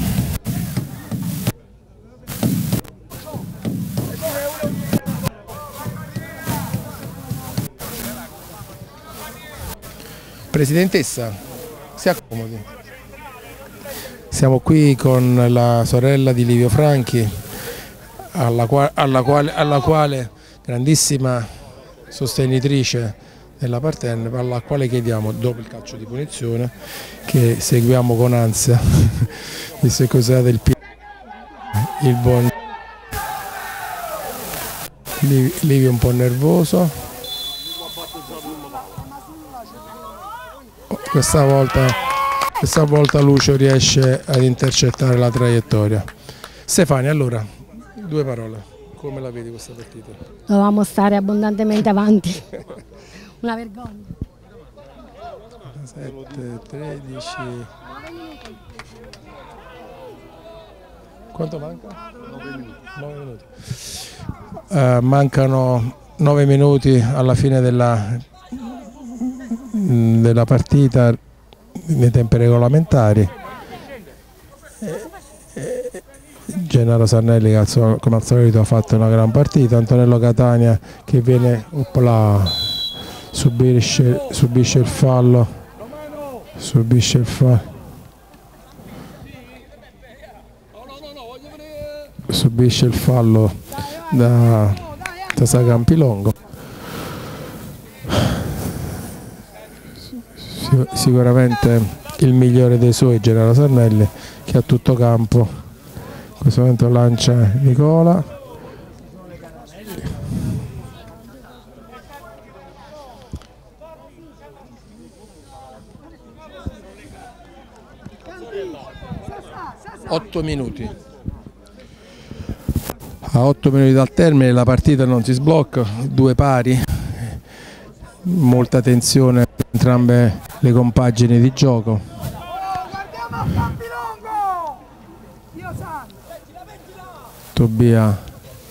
Presidentessa, si accomodi. Siamo qui con la sorella di Livio Franchi, Alla quale, alla, quale, alla quale grandissima sostenitrice della Partenope, alla quale chiediamo, dopo il calcio di punizione che seguiamo con ansia, visto che cos'è del P il buon Livio un po' nervoso. Questa volta, questa volta Lucio riesce ad intercettare la traiettoria. Stefania, allora, due parole, come la vedi questa partita? Dovevamo stare abbondantemente avanti, una vergogna. sette, tredici... Quanto manca? nove minuti. Uh, mancano nove minuti alla fine della, della partita nei tempi regolamentari. Gennaro Sarnelli che come al solito ha fatto una gran partita, Antonello Catania che viene là, subisce, subisce il fallo, subisce il fallo, subisce il fallo da, da Sagampilongo. Sicuramente il migliore dei suoi Gennaro Sarnelli che a tutto campo. In questo momento lancia Nicola. otto minuti. A otto minuti dal termine la partita non si sblocca, due pari, molta tensione per entrambe le compagini di gioco. Tobia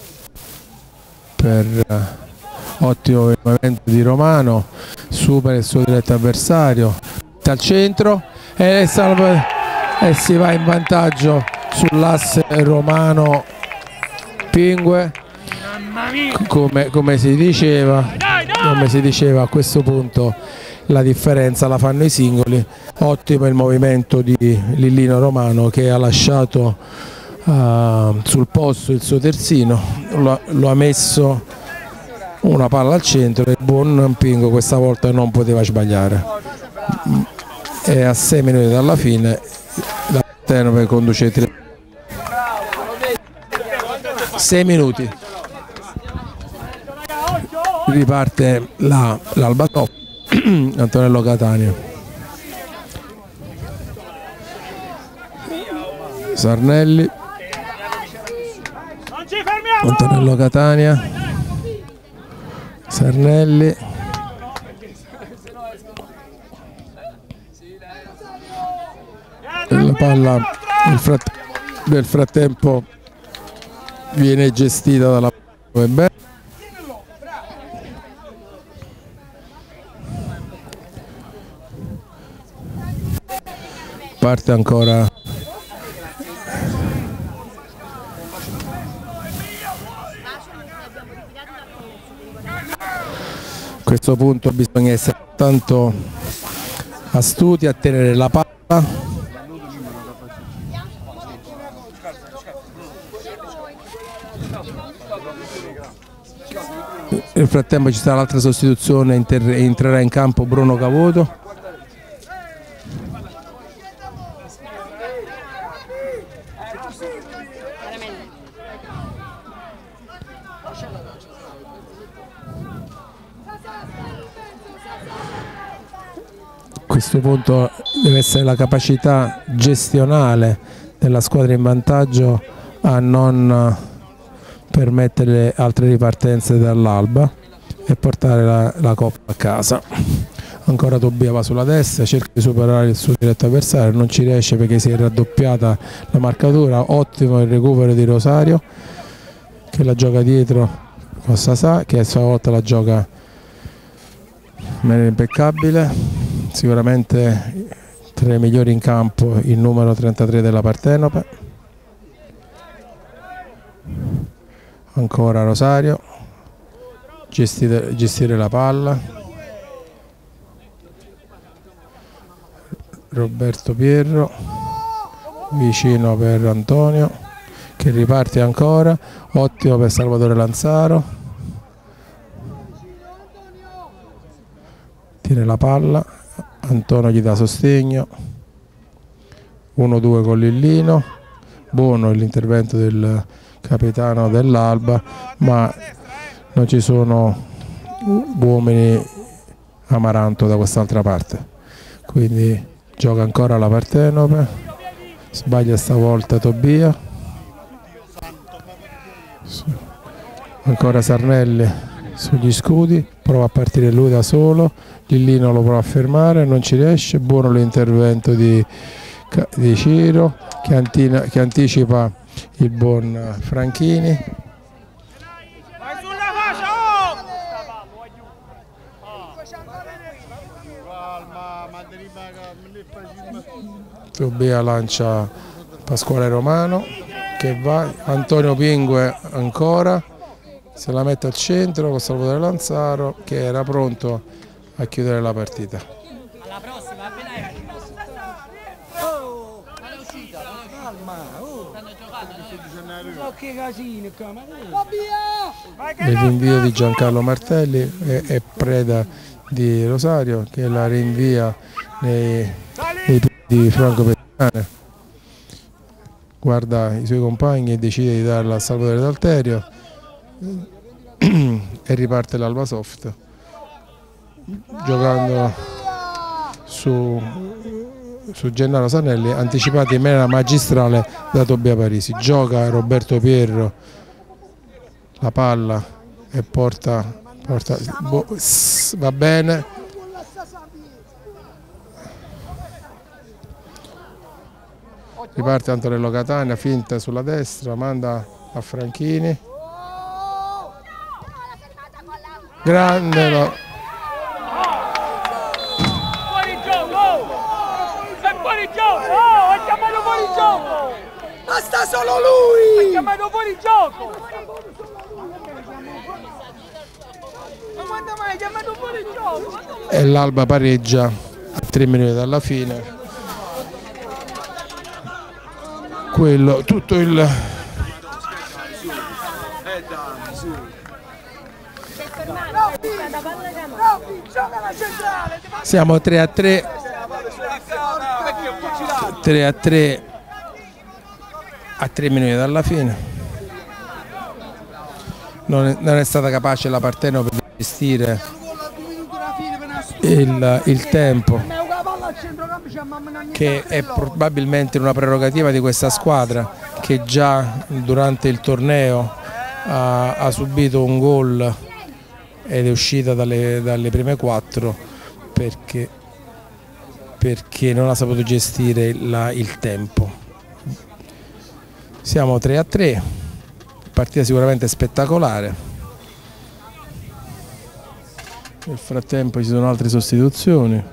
per uh, ottimo movimento di Romano, supera il suo diretto avversario, al centro e, salva, e si va in vantaggio sull'asse Romano Pingue. Come, come si diceva, come si diceva a questo punto la differenza la fanno i singoli. Ottimo il movimento di Lillino Romano che ha lasciato Uh, sul posto il suo terzino, lo, lo ha messo una palla al centro e il buon Pingo questa volta non poteva sbagliare. E a sei minuti dalla fine la Partenope conduce tre. sei minuti. Riparte l'Alba Top. Antonello Catania. Sarnelli. Antonello Catania, Sarnelli, la palla nel, fratt nel frattempo viene gestita dalla Web. Parte ancora a questo punto bisogna essere tanto astuti a tenere la palla. Nel frattempo ci sarà l'altra sostituzione, entrerà in campo Bruno Cavoto. A questo punto deve essere la capacità gestionale della squadra in vantaggio a non permettere altre ripartenze dall'Alba e portare la, la coppa a casa. Ancora Tobia va sulla destra, cerca di superare il suo diretto avversario, non ci riesce perché si è raddoppiata la marcatura. Ottimo il recupero di Rosario che la gioca dietro con Sasà, che a sua volta la gioca in maniera impeccabile. Sicuramente tra i migliori in campo il numero trentatré della Partenope. Ancora Rosario, gestire, gestire la palla. Roberto Pierro, vicino per Antonio, che riparte ancora. Ottimo per Salvatore Lanzaro. Tiene la palla, Antonio gli dà sostegno. uno due con Lillino. Buono l'intervento del capitano dell'Alba, ma non ci sono uomini Amaranto da quest'altra parte, quindi gioca ancora la Partenope. Sbaglia stavolta Tobia. Ancora Sarnelli sugli scudi, prova a partire lui da solo. Lillino lo prova a fermare, non ci riesce. Buono l'intervento di, di Ciro che, antina, che anticipa il buon Franchini. Tobia lancia Pasquale Romano che va, Antonio Pingue ancora, se la mette al centro con Salvatore Lanzaro che era pronto a chiudere la partita. Alla prossima, Il rinvio di Giancarlo Martelli è, è preda di Rosario che la rinvia nei, nei piedi di Franco Pettane. Guarda i suoi compagni e decide di darla a Salvatore D'Alterio e riparte l'Alba Soft giocando su, su Gennaro Sanelli, anticipati in maniera magistrale da Tobia Parisi. Gioca Roberto Pierro la palla e porta, porta bo, va bene. Riparte Antonello Catania, finta sulla destra, manda a Franchini. Grande lo... Fuori gioco! È fuori gioco! Oh, è chiamato fuori gioco! Basta solo lui! È chiamato fuori gioco! Ma quando mai è chiamato fuori gioco? E l'Alba pareggia a tre minuti dalla fine. Quello, tutto il... Siamo tre a tre, tre a tre a tre minuti dalla fine. Non è, non è stata capace la Partenope per gestire il, il tempo, che è probabilmente una prerogativa di questa squadra che già durante il torneo ha, ha subito un gol ed è uscita dalle, dalle prime quattro perché, perché non ha saputo gestire la, il tempo. Siamo tre a tre, partita sicuramente spettacolare. Nel frattempo ci sono altre sostituzioni.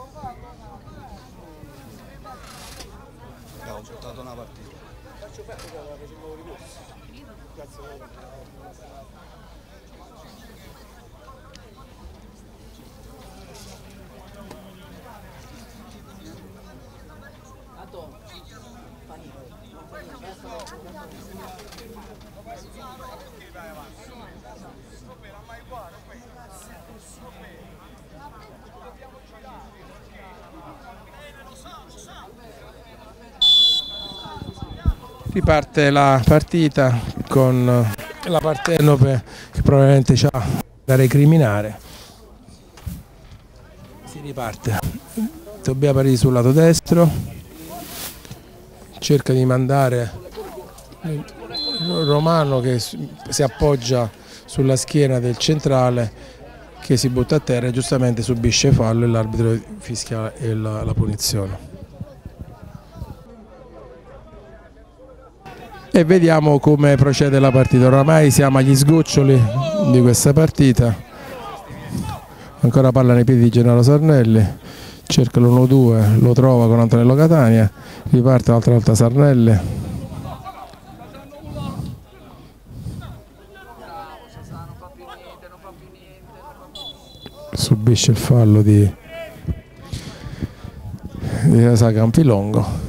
Abbiamo giocato una partita. Riparte la partita con la Partenope che probabilmente c'ha da recriminare. Si riparte. Tobia Parisi sul lato destro, cerca di mandare Romano che si appoggia sulla schiena del centrale che si butta a terra e giustamente subisce fallo e l'arbitro fischia la, la punizione. E vediamo come procede la partita. Oramai siamo agli sgoccioli di questa partita. Ancora palla nei piedi di Gennaro Sarnelli, cerca l'uno due, lo trova con Antonello Catania, riparte un'altra volta Sarnelli. Subisce il fallo di, di Sasa Campilongo.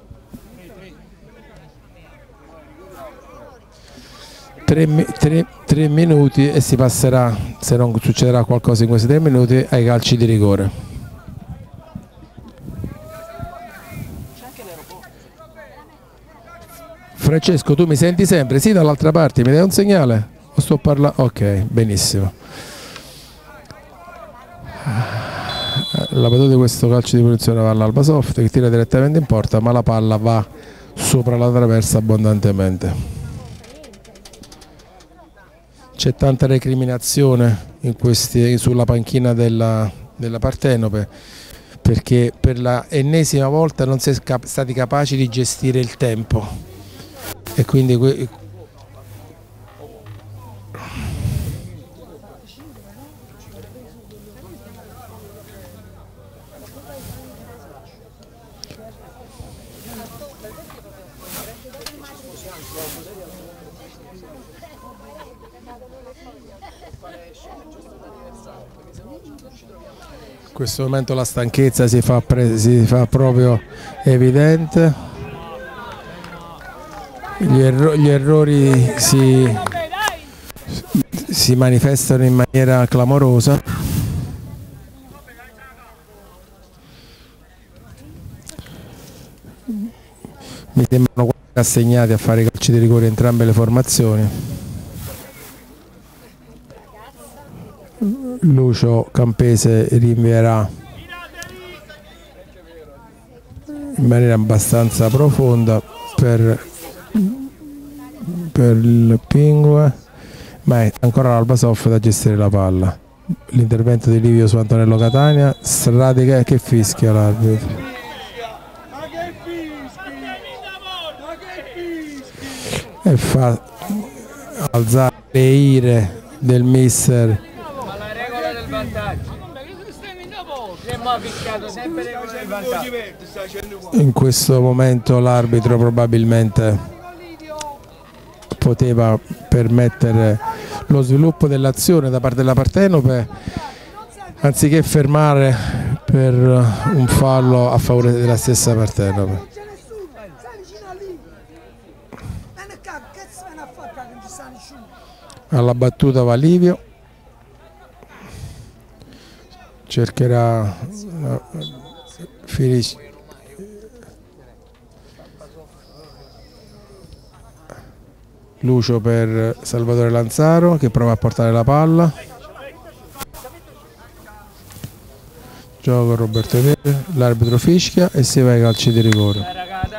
Tre, tre, tre minuti e si passerà, se non succederà qualcosa in questi tre minuti, ai calci di rigore. Francesco, tu mi senti sempre? Sì, dall'altra parte, mi dai un segnale? O sto parlando? Ok, benissimo. La battuta di questo calcio di punizione va all'Alba Soft che tira direttamente in porta, ma la palla va sopra la traversa abbondantemente. C'è tanta recriminazione in questi, sulla panchina della, della Partenope, perché per la ennesima volta non si è cap- stati capaci di gestire il tempo e quindi que- in questo momento la stanchezza si fa, pre- si fa proprio evidente, gli, erro- gli errori si, si manifestano in maniera clamorosa. Mi sembrano quasi assegnati a fare i calci di rigore entrambe le formazioni. Lucio Campese rinvierà in maniera abbastanza profonda per, per il Pingue, ma è ancora l'Alba Soft da gestire la palla. L'intervento di Livio su Antonello Catania, Stradica che fischia l'arbitro. E fa alzare le ire del mister. In questo momento l'arbitro probabilmente poteva permettere lo sviluppo dell'azione da parte della Partenope anziché fermare per un fallo a favore della stessa Partenope. Alla battuta va Livio, cercherà Felice. Lucio per Salvatore Lanzaro che prova a portare la palla. Gioco Roberto Neve, l'arbitro fischia e si va ai calci di rigore.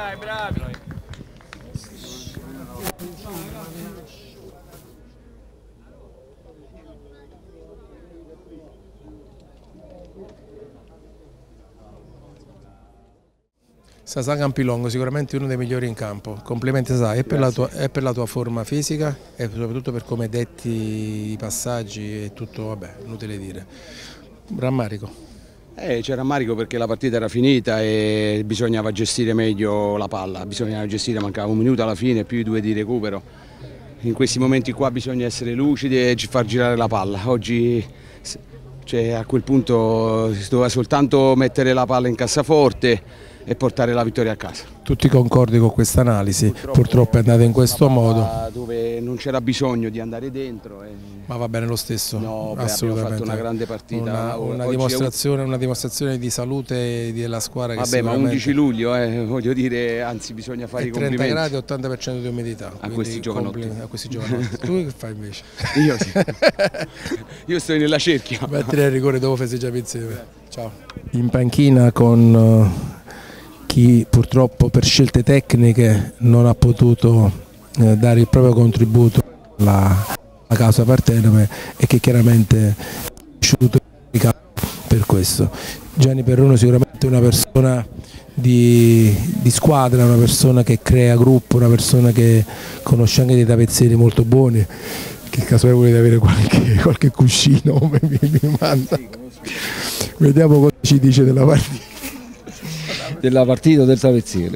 Sasa Campilongo sicuramente uno dei migliori in campo, complimenti Sasa, è per, la tua, è per la tua forma fisica e soprattutto per come detti i passaggi e tutto, vabbè, inutile dire. Rammarico. Eh, c'è rammarico perché la partita era finita e bisognava gestire meglio la palla, bisognava gestire, mancava un minuto alla fine più i due di recupero. In questi momenti qua bisogna essere lucidi e far girare la palla. Oggi cioè, a quel punto si doveva soltanto mettere la palla in cassaforte e portare la vittoria a casa. Tutti concordi con questa analisi? Purtroppo, Purtroppo è andata in questo modo. Dove non c'era bisogno di andare dentro. E... Ma va bene lo stesso? No, beh, assolutamente. Abbiamo fatto una grande partita. Una, una, dimostrazione, un... una dimostrazione di salute della squadra. Che Vabbè, ma undici luglio, eh, voglio dire, anzi bisogna fare i complimenti. trenta gradi e ottanta per cento di umidità. A questi giovanotti. A questi giovanotti. Tu che fai invece? Io sì. Io sto nella cerchia. Battere il rigore dopo festeggiamo insieme. Ciao. In panchina con... chi purtroppo per scelte tecniche non ha potuto eh, dare il proprio contributo alla, alla causa Partenope e che chiaramente è cresciuto per questo. Gianni Perruno sicuramente è una persona di, di squadra, una persona che crea gruppo, una persona che conosce anche dei tappezzieri molto buoni, che caso volete avere qualche, qualche cuscino mi, mi manda. Vediamo cosa ci dice della partita. Della partita o del tappezziere.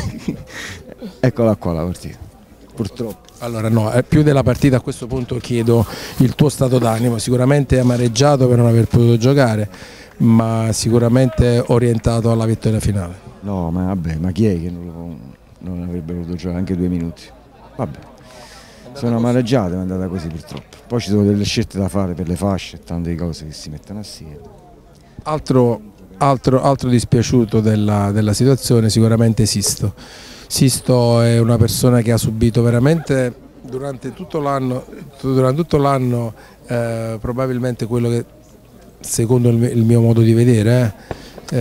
Eccola qua la partita, purtroppo. Allora no, è più della partita. A questo punto chiedo il tuo stato d'animo. Sicuramente amareggiato per non aver potuto giocare, ma sicuramente orientato alla vittoria finale. No, ma vabbè, ma chi è che non, lo, non avrebbe potuto giocare anche due minuti? Vabbè, sono amareggiato, è andata così purtroppo. Poi ci sono delle scelte da fare per le fasce e tante cose che si mettono assieme. Altro Altro, altro dispiaciuto della, della situazione sicuramente Sisto. Sisto è una persona che ha subito veramente durante tutto l'anno durante tutto l'anno eh, probabilmente quello che secondo il mio, il mio modo di vedere eh,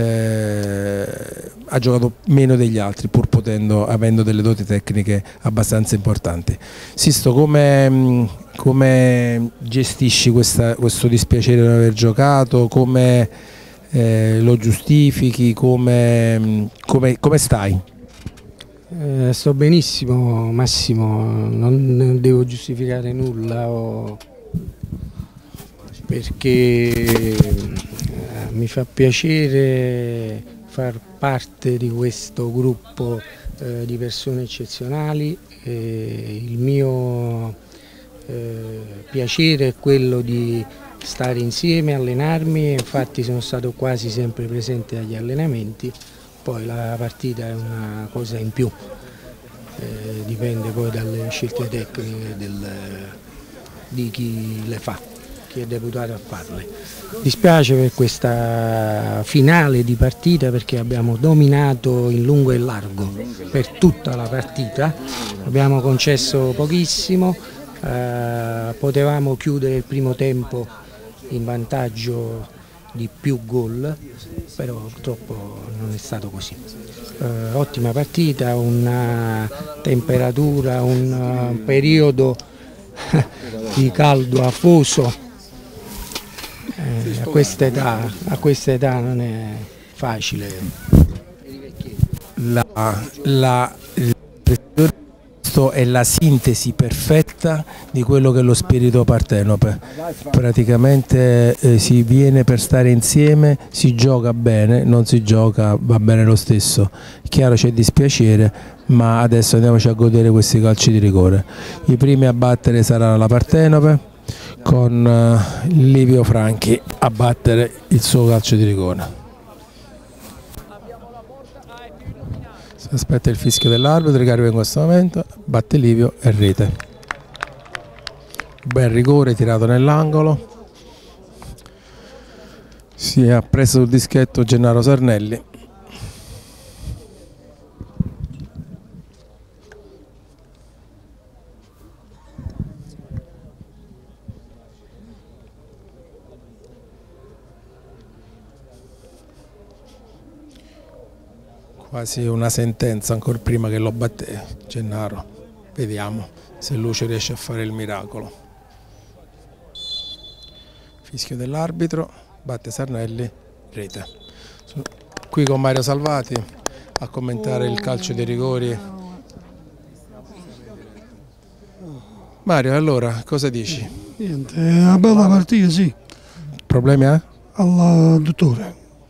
eh, ha giocato meno degli altri pur potendo, avendo delle doti tecniche abbastanza importanti. Sisto, come, come gestisci questa, questo dispiacere di non aver giocato? Come Eh, lo giustifichi? Come, come, come stai? Eh, sto benissimo Massimo, non devo giustificare nulla o... perché eh, mi fa piacere far parte di questo gruppo eh, di persone eccezionali. Eh, il mio eh, piacere è quello di stare insieme, allenarmi, infatti sono stato quasi sempre presente agli allenamenti, poi la partita è una cosa in più, eh, dipende poi dalle scelte tecniche del, di chi le fa, chi è deputato a farle. Dispiace per questa finale di partita perché abbiamo dominato in lungo e largo per tutta la partita, abbiamo concesso pochissimo, eh, potevamo chiudere il primo tempo in vantaggio di più gol, però purtroppo non è stato così. Eh, ottima partita, una temperatura, un uh, periodo di caldo afoso, eh, a questa età, a questa età non è facile. La, la, è la sintesi perfetta di quello che è lo spirito Partenope. Praticamente eh, si viene per stare insieme, si gioca bene, non si gioca, va bene lo stesso. Chiaro c'è dispiacere, ma adesso andiamoci a godere questi calci di rigore. I primi a battere sarà la Partenope con eh, Livio Franchi a battere il suo calcio di rigore. Aspetta il fischio dell'arbitro che arriva in questo momento, batte Livio e rete. Bel rigore tirato nell'angolo, si è preso sul dischetto Gennaro Sarnelli. Quasi una sentenza ancora prima che lo batte Gennaro. Vediamo se Luce riesce a fare il miracolo. Fischio dell'arbitro, batte Sarnelli, rete. Qui con Mario Salvati a commentare il calcio dei rigori. Mario, allora cosa dici? Niente, è una bella partita, sì. Problemi ha? Al dottore.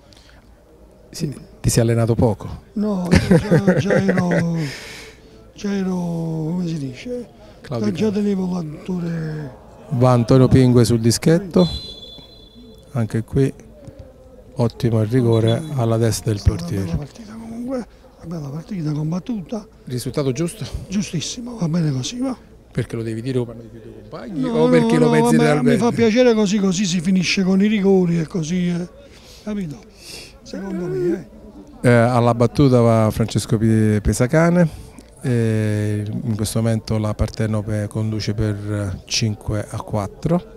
Sì, ti sei allenato poco? No, già, già ero, già ero, come si dice, Claudio. già tenevo l'attore. Va Antonio Pingue sul dischetto, anche qui ottimo il rigore alla destra del portiere. Una bella partita comunque, una bella partita combattuta. Risultato giusto? Giustissimo, va bene così, va. Perché lo devi dire o parli dei tuoi compagni No, o perché no, lo pensi no, realmente? Mi fa piacere così, così si finisce con i rigori e così, eh. Capito? Secondo me, eh. Eh, alla battuta va Francesco Pesacane, e in questo momento la Partenope conduce per cinque a quattro.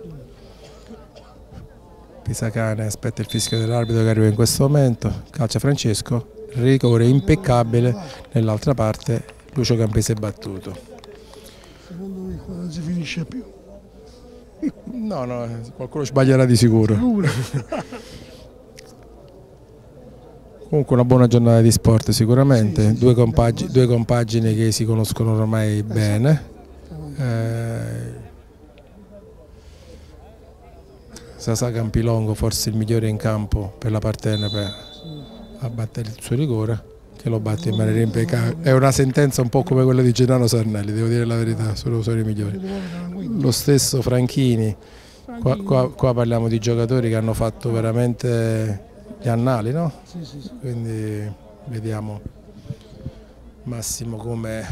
Pesacane aspetta il fischio dell'arbitro che arriva in questo momento, calcia Francesco, rigore impeccabile, nell'altra parte Lucio Campese battuto. Secondo me qua non si finisce più. No, no, qualcuno sbaglierà di sicuro. Comunque una buona giornata di sport sicuramente, sì, sì, due, compagini, due compagini che si conoscono ormai bene. Eh, Sasà Campilongo forse il migliore in campo per la Partenope a battere il suo rigore, che lo batte in maniera impeccabile. È una sentenza un po' come quella di Gennaro Sarnelli, devo dire la verità, sono, sono i migliori. Lo stesso Franchini, qua, qua, qua parliamo di giocatori che hanno fatto veramente gli annali, no? Sì, sì, sì. Quindi vediamo Massimo come...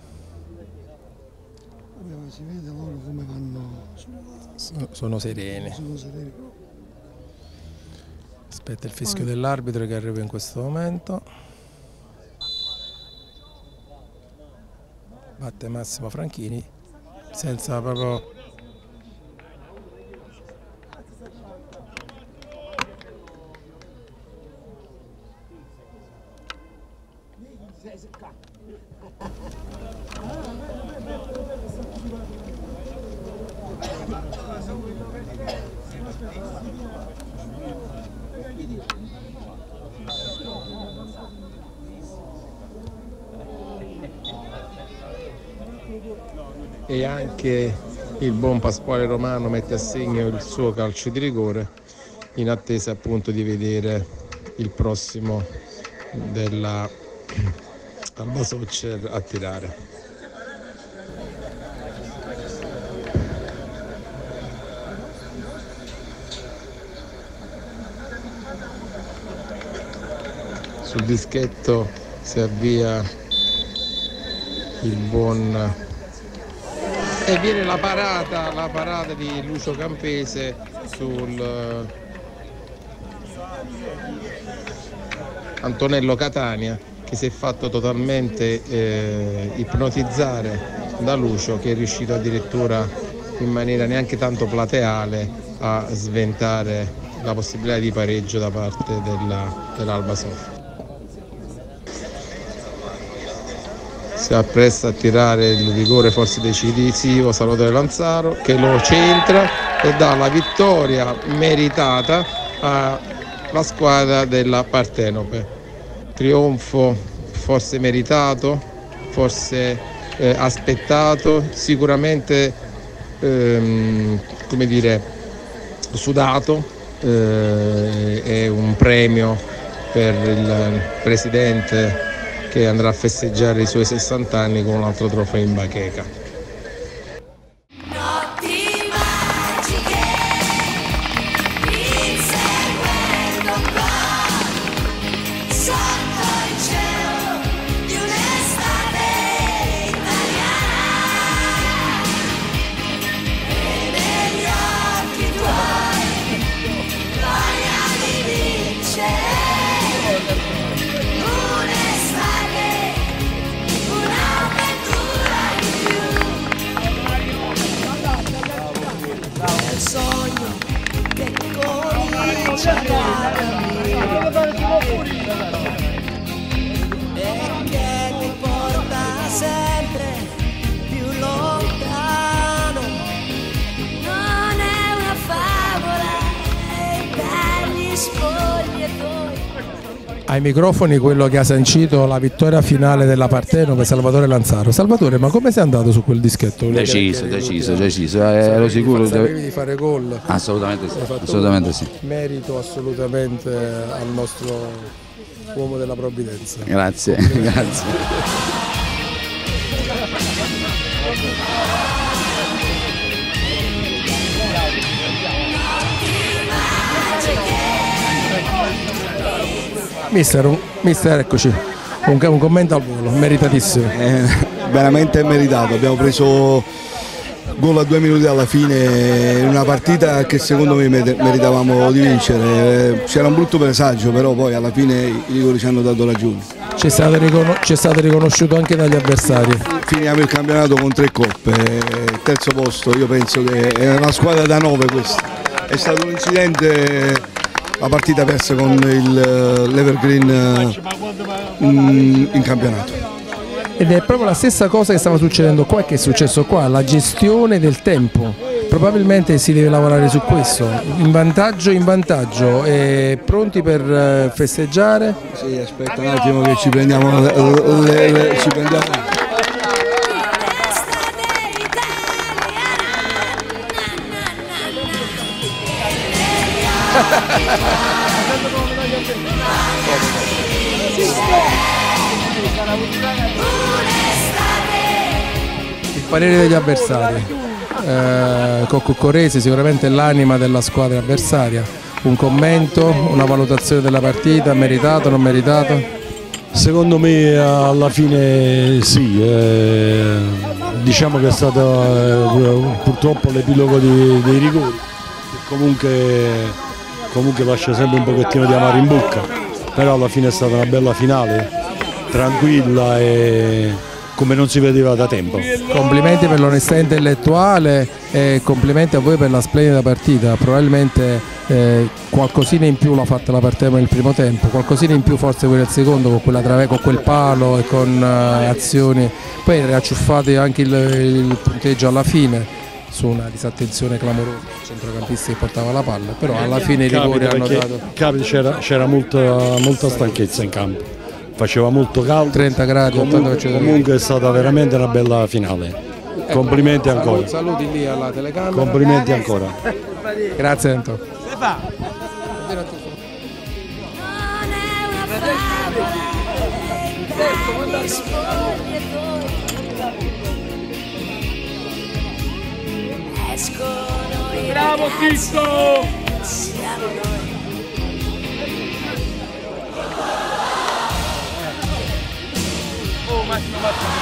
Si vede loro come vanno sulla... sono, sono sereni. Sono sereni. Aspetta il fischio dell'arbitro che arriva in questo momento. Batte Massimo Franchini senza proprio... E anche il buon Pasquale Romano mette a segno il suo calcio di rigore in attesa appunto di vedere il prossimo della Alba Soccer a tirare. Sul dischetto si avvia il buon e viene la parata, la parata di Lucio Campese sul Antonello Catania, che si è fatto totalmente eh, ipnotizzare da Lucio, che è riuscito addirittura in maniera neanche tanto plateale a sventare la possibilità di pareggio da parte della, dell'Alba Sofia. Si appresta a tirare il rigore forse decisivo Salvatore Lanzaro, che lo centra e dà la vittoria meritata alla squadra della Partenope. Trionfo forse meritato, forse eh, aspettato, sicuramente ehm, come dire, sudato, eh, è un premio per il presidente che andrà a festeggiare i suoi sessanta anni con un altro trofeo in bacheca. E che ti porta sempre più lontano, non è una favola, è degli spogliatoi. Ai microfoni quello che ha sancito la vittoria finale della Partenope, Salvatore Lanzaro. Salvatore, ma come sei andato su quel dischetto? Deciso, deciso, deciso, eh, ero sicuro. Sapevi di fare gol? Assolutamente sì, assolutamente sì. Merito assolutamente al nostro uomo della provvidenza. Grazie, grazie. Mister, un, mister, eccoci, un, un commento al volo, meritatissimo. Eh, veramente meritato, abbiamo preso gol a due minuti alla fine in una partita che secondo me meritavamo di vincere. C'era un brutto presagio, però poi alla fine i rigori ci hanno dato ragione. C'è stato, riconos stato riconosciuto anche dagli avversari. Finiamo il campionato con tre coppe, terzo posto, io penso che è una squadra da nove questa. È stato un incidente, la partita persa con l'Evergreen in campionato. Ed è proprio la stessa cosa che stava succedendo qua e che è successo qua, la gestione del tempo. Probabilmente si deve lavorare su questo, in vantaggio, in vantaggio, e pronti per festeggiare? Sì, aspetta un attimo che ci prendiamo le, le, le, ci prendiamo. Il parere degli avversari, eh, Coccorese sicuramente l'anima della squadra avversaria, un commento, una valutazione della partita, meritato o non meritato? Secondo me alla fine sì, eh, diciamo che è stato eh, purtroppo l'epilogo dei, dei rigori, che comunque, comunque lascia sempre un pochettino di amaro in bocca, però alla fine è stata una bella finale, tranquilla e come non si vedeva da tempo. Complimenti per l'onestà intellettuale e complimenti a voi per la splendida partita. Probabilmente eh, qualcosina in più l'ha fatta la partita nel primo tempo, qualcosina in più forse quella del secondo con, quella trave, con quel palo e con uh, azioni. Poi riacciuffate anche il, il punteggio alla fine su una disattenzione clamorosa del centrocampista che portava la palla, però alla fine i rigori hanno dato. C'era, c'era molta, molta stanchezza in campo. Faceva molto caldo, trenta gradi, comunque, comunque è stata veramente una bella finale. Complimenti ancora. Saluti lì alla telecamera. Complimenti ancora. Grazie Anto. Bravo Cristo! Oh, Massimo, Massimo.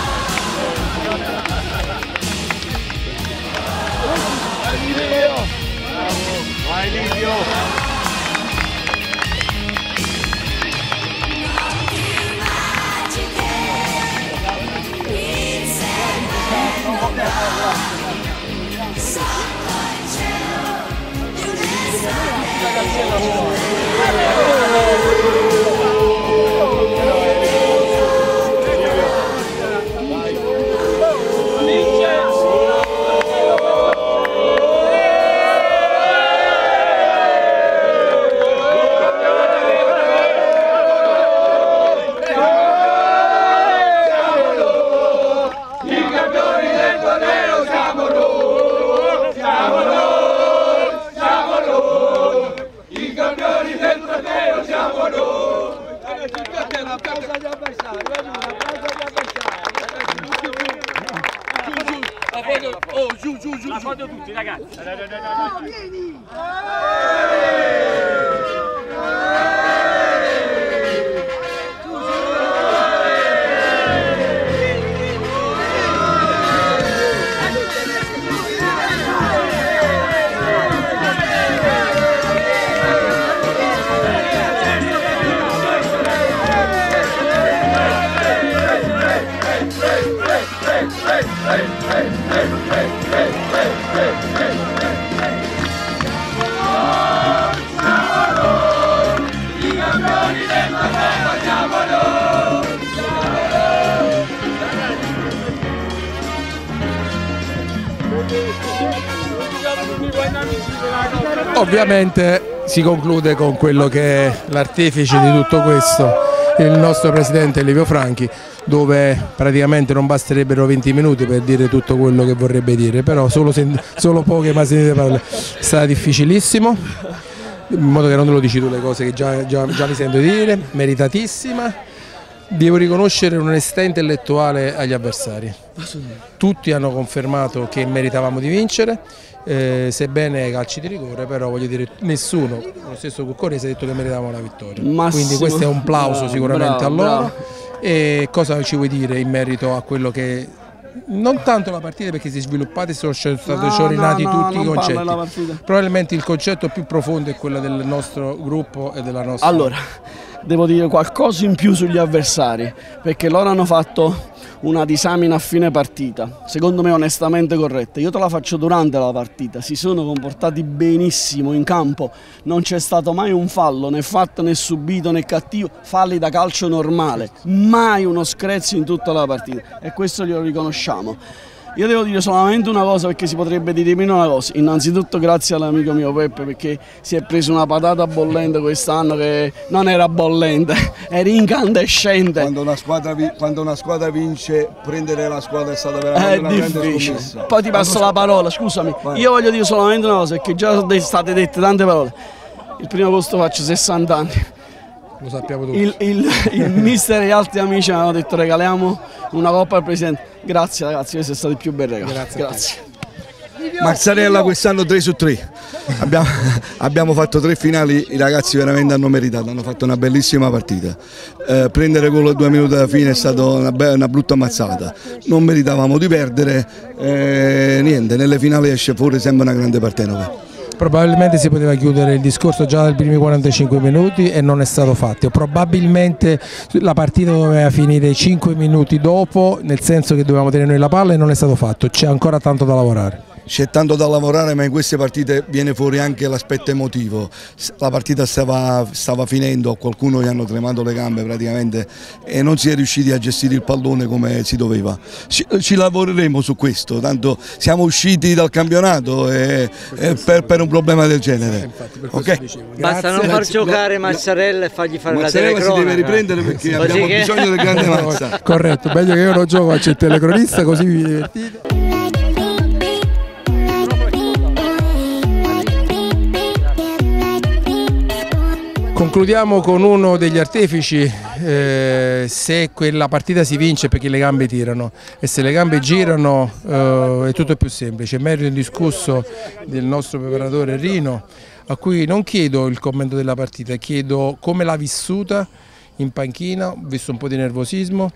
Vai Livio! Vai Livio! Oh, giù, giù, giù, la foto tutti, ragazzi. Dai, dai, dai, dai. Vieni! Ovviamente si conclude con quello che è l'artefice di tutto questo, il nostro presidente Livio Franchi, dove praticamente non basterebbero venti minuti per dire tutto quello che vorrebbe dire, però solo, solo poche ma sentite parole. È stato difficilissimo, in modo che non te lo dici tu le cose che già, già, già mi sento di dire, meritatissima. Devo riconoscere un'onestà intellettuale agli avversari. Tutti hanno confermato che meritavamo di vincere, eh, sebbene calci di rigore, però voglio dire nessuno, lo stesso Cuccorese, ha detto che meritavamo la vittoria. Massimo. Quindi questo è un plauso bravo, sicuramente bravo, a loro. Bravo. E cosa ci vuoi dire in merito a quello che... Non tanto la partita, perché si è sviluppata e sono stati no, sciorinati no, no, tutti i concetti. Probabilmente il concetto più profondo è quello del nostro gruppo e della nostra... Allora, devo dire qualcosa in più sugli avversari, perché loro hanno fatto una disamina a fine partita, secondo me onestamente corretta. Io te la faccio durante la partita, si sono comportati benissimo in campo, non c'è stato mai un fallo, né fatto né subito né cattivo, falli da calcio normale, mai uno screzio in tutta la partita e questo glielo riconosciamo. Io devo dire solamente una cosa, perché si potrebbe dire meno una cosa. Innanzitutto grazie all'amico mio Peppe, perché si è preso una patata bollente quest'anno che non era bollente, era incandescente. Quando una squadra, quando una squadra vince, prendere la squadra è stata veramente è una difficile. grande scommessa. Poi ti passo la parola, scusami. Vai. Io voglio dire solamente una cosa, perché già sono state dette tante parole. Il primo agosto faccio sessanta anni. Lo sappiamo tutti. Il, il, il mister e gli altri amici mi hanno detto regaliamo una coppa al presidente. Grazie ragazzi, questo è stato il più bel regalo. Grazie. Grazie. Mazzarella quest'anno tre su tre. Abbiamo, abbiamo fatto tre finali, i ragazzi veramente hanno meritato, hanno fatto una bellissima partita. Eh, prendere gol a due minuti alla fine è stata una, una brutta ammazzata. Non meritavamo di perdere, eh, niente, nelle finali esce fuori sempre una grande Partenope. Probabilmente si poteva chiudere il discorso già dai primi quarantacinque minuti e non è stato fatto. Probabilmente la partita doveva finire cinque minuti dopo, nel senso che dovevamo tenere noi la palla, e non è stato fatto. C'è ancora tanto da lavorare. C'è tanto da lavorare, ma in queste partite viene fuori anche l'aspetto emotivo. La partita stava, stava finendo, a qualcuno gli hanno tremato le gambe praticamente e non si è riusciti a gestire il pallone come si doveva. Ci, ci lavoreremo su questo, tanto siamo usciti dal campionato e, e per, per un problema del genere. Okay? Basta non far giocare Mazzarella e fargli fare Mazzarella la telecronaca. Si deve riprendere perché così abbiamo che... bisogno del grande Mazza. Corretto, meglio che io non gioco, c'è il telecronista, così vi divertite. Concludiamo con uno degli artefici, eh, se quella partita si vince perché le gambe tirano, e se le gambe girano eh, è tutto più semplice. Merito indiscusso del nostro preparatore Rino, a cui non chiedo il commento della partita, chiedo come l'ha vissuta in panchina. Ho visto un po' di nervosismo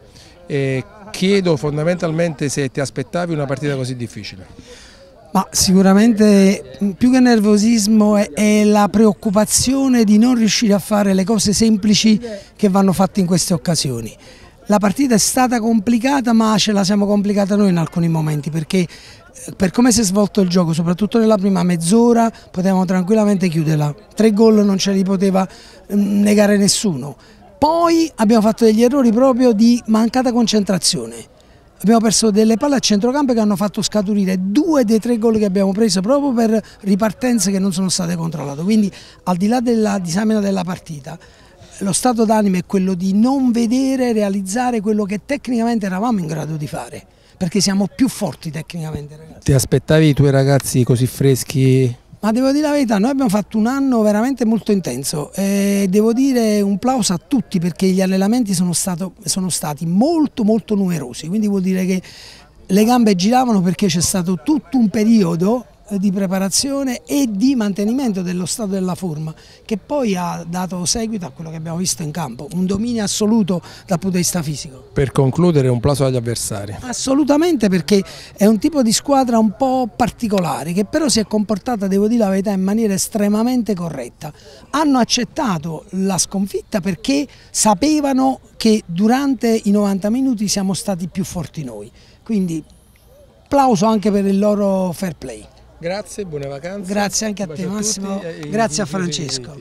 e chiedo fondamentalmente se ti aspettavi una partita così difficile. Ma sicuramente più che nervosismo è, è la preoccupazione di non riuscire a fare le cose semplici che vanno fatte in queste occasioni. La partita è stata complicata, ma ce la siamo complicata noi in alcuni momenti, perché per come si è svolto il gioco, soprattutto nella prima mezz'ora, potevamo tranquillamente chiuderla. Tre gol non ce li poteva negare nessuno. Poi abbiamo fatto degli errori proprio di mancata concentrazione. Abbiamo perso delle palle a centrocampo che hanno fatto scaturire due dei tre gol che abbiamo preso proprio per ripartenze che non sono state controllate. Quindi al di là della disamina della partita, lo stato d'animo è quello di non vedere, realizzare quello che tecnicamente eravamo in grado di fare, perché siamo più forti tecnicamente, ragazzi. Ti aspettavi i tuoi ragazzi così freschi? Ma devo dire la verità, noi abbiamo fatto un anno veramente molto intenso e devo dire un plauso a tutti, perché gli allenamenti sono, stato, sono stati molto molto numerosi, quindi vuol dire che le gambe giravano, perché c'è stato tutto un periodo di preparazione e di mantenimento dello stato della forma, che poi ha dato seguito a quello che abbiamo visto in campo, un dominio assoluto dal punto di vista fisico. Per concludere, un plauso agli avversari. Assolutamente, perché è un tipo di squadra un po' particolare, che però si è comportata, devo dire la verità, in maniera estremamente corretta. Hanno accettato la sconfitta perché sapevano che durante i novanta minuti siamo stati più forti noi, quindi plauso anche per il loro fair play. Grazie, buone vacanze. Grazie anche a te Massimo, grazie a Francesco.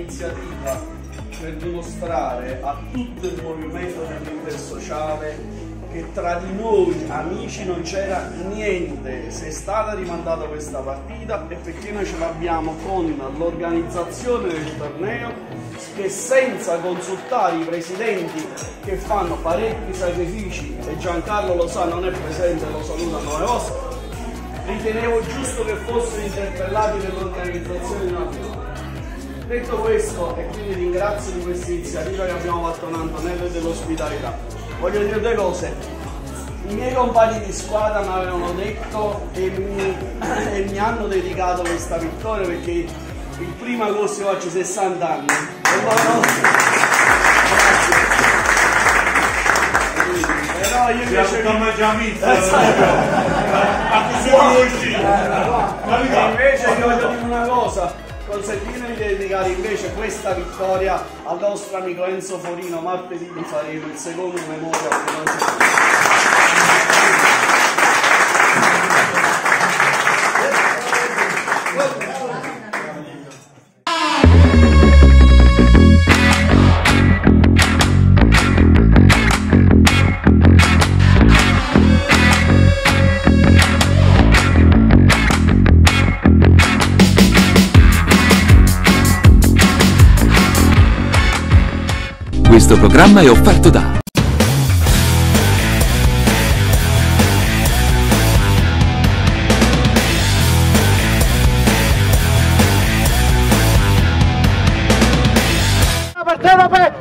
Per dimostrare a tutto il movimento dell'intersociale che tra di noi amici non c'era niente. Se è stata rimandata questa partita è perché noi ce l'abbiamo con l'organizzazione del torneo, che senza consultare i presidenti che fanno parecchi sacrifici, e Giancarlo lo sa, non è presente, lo saluto a nome vostro, ritenevo giusto che fossero interpellati dell'organizzazione di una finale. Detto questo, e quindi ringrazio di questa iniziativa che abbiamo fatto a Antonello e dell'ospitalità, voglio dire due cose. I miei compagni di squadra mi avevano detto e mi, e mi hanno dedicato questa vittoria, perché il primo agosto io faccio sessanta anni. E loro... Però io invece vi... E invece vi voglio dire una cosa, consentitemi di dedicare invece questa vittoria al nostro amico Enzo Forino. Martedì vi faremo il secondo memoria che non c'è. Questo programma è offerto da Partiamo per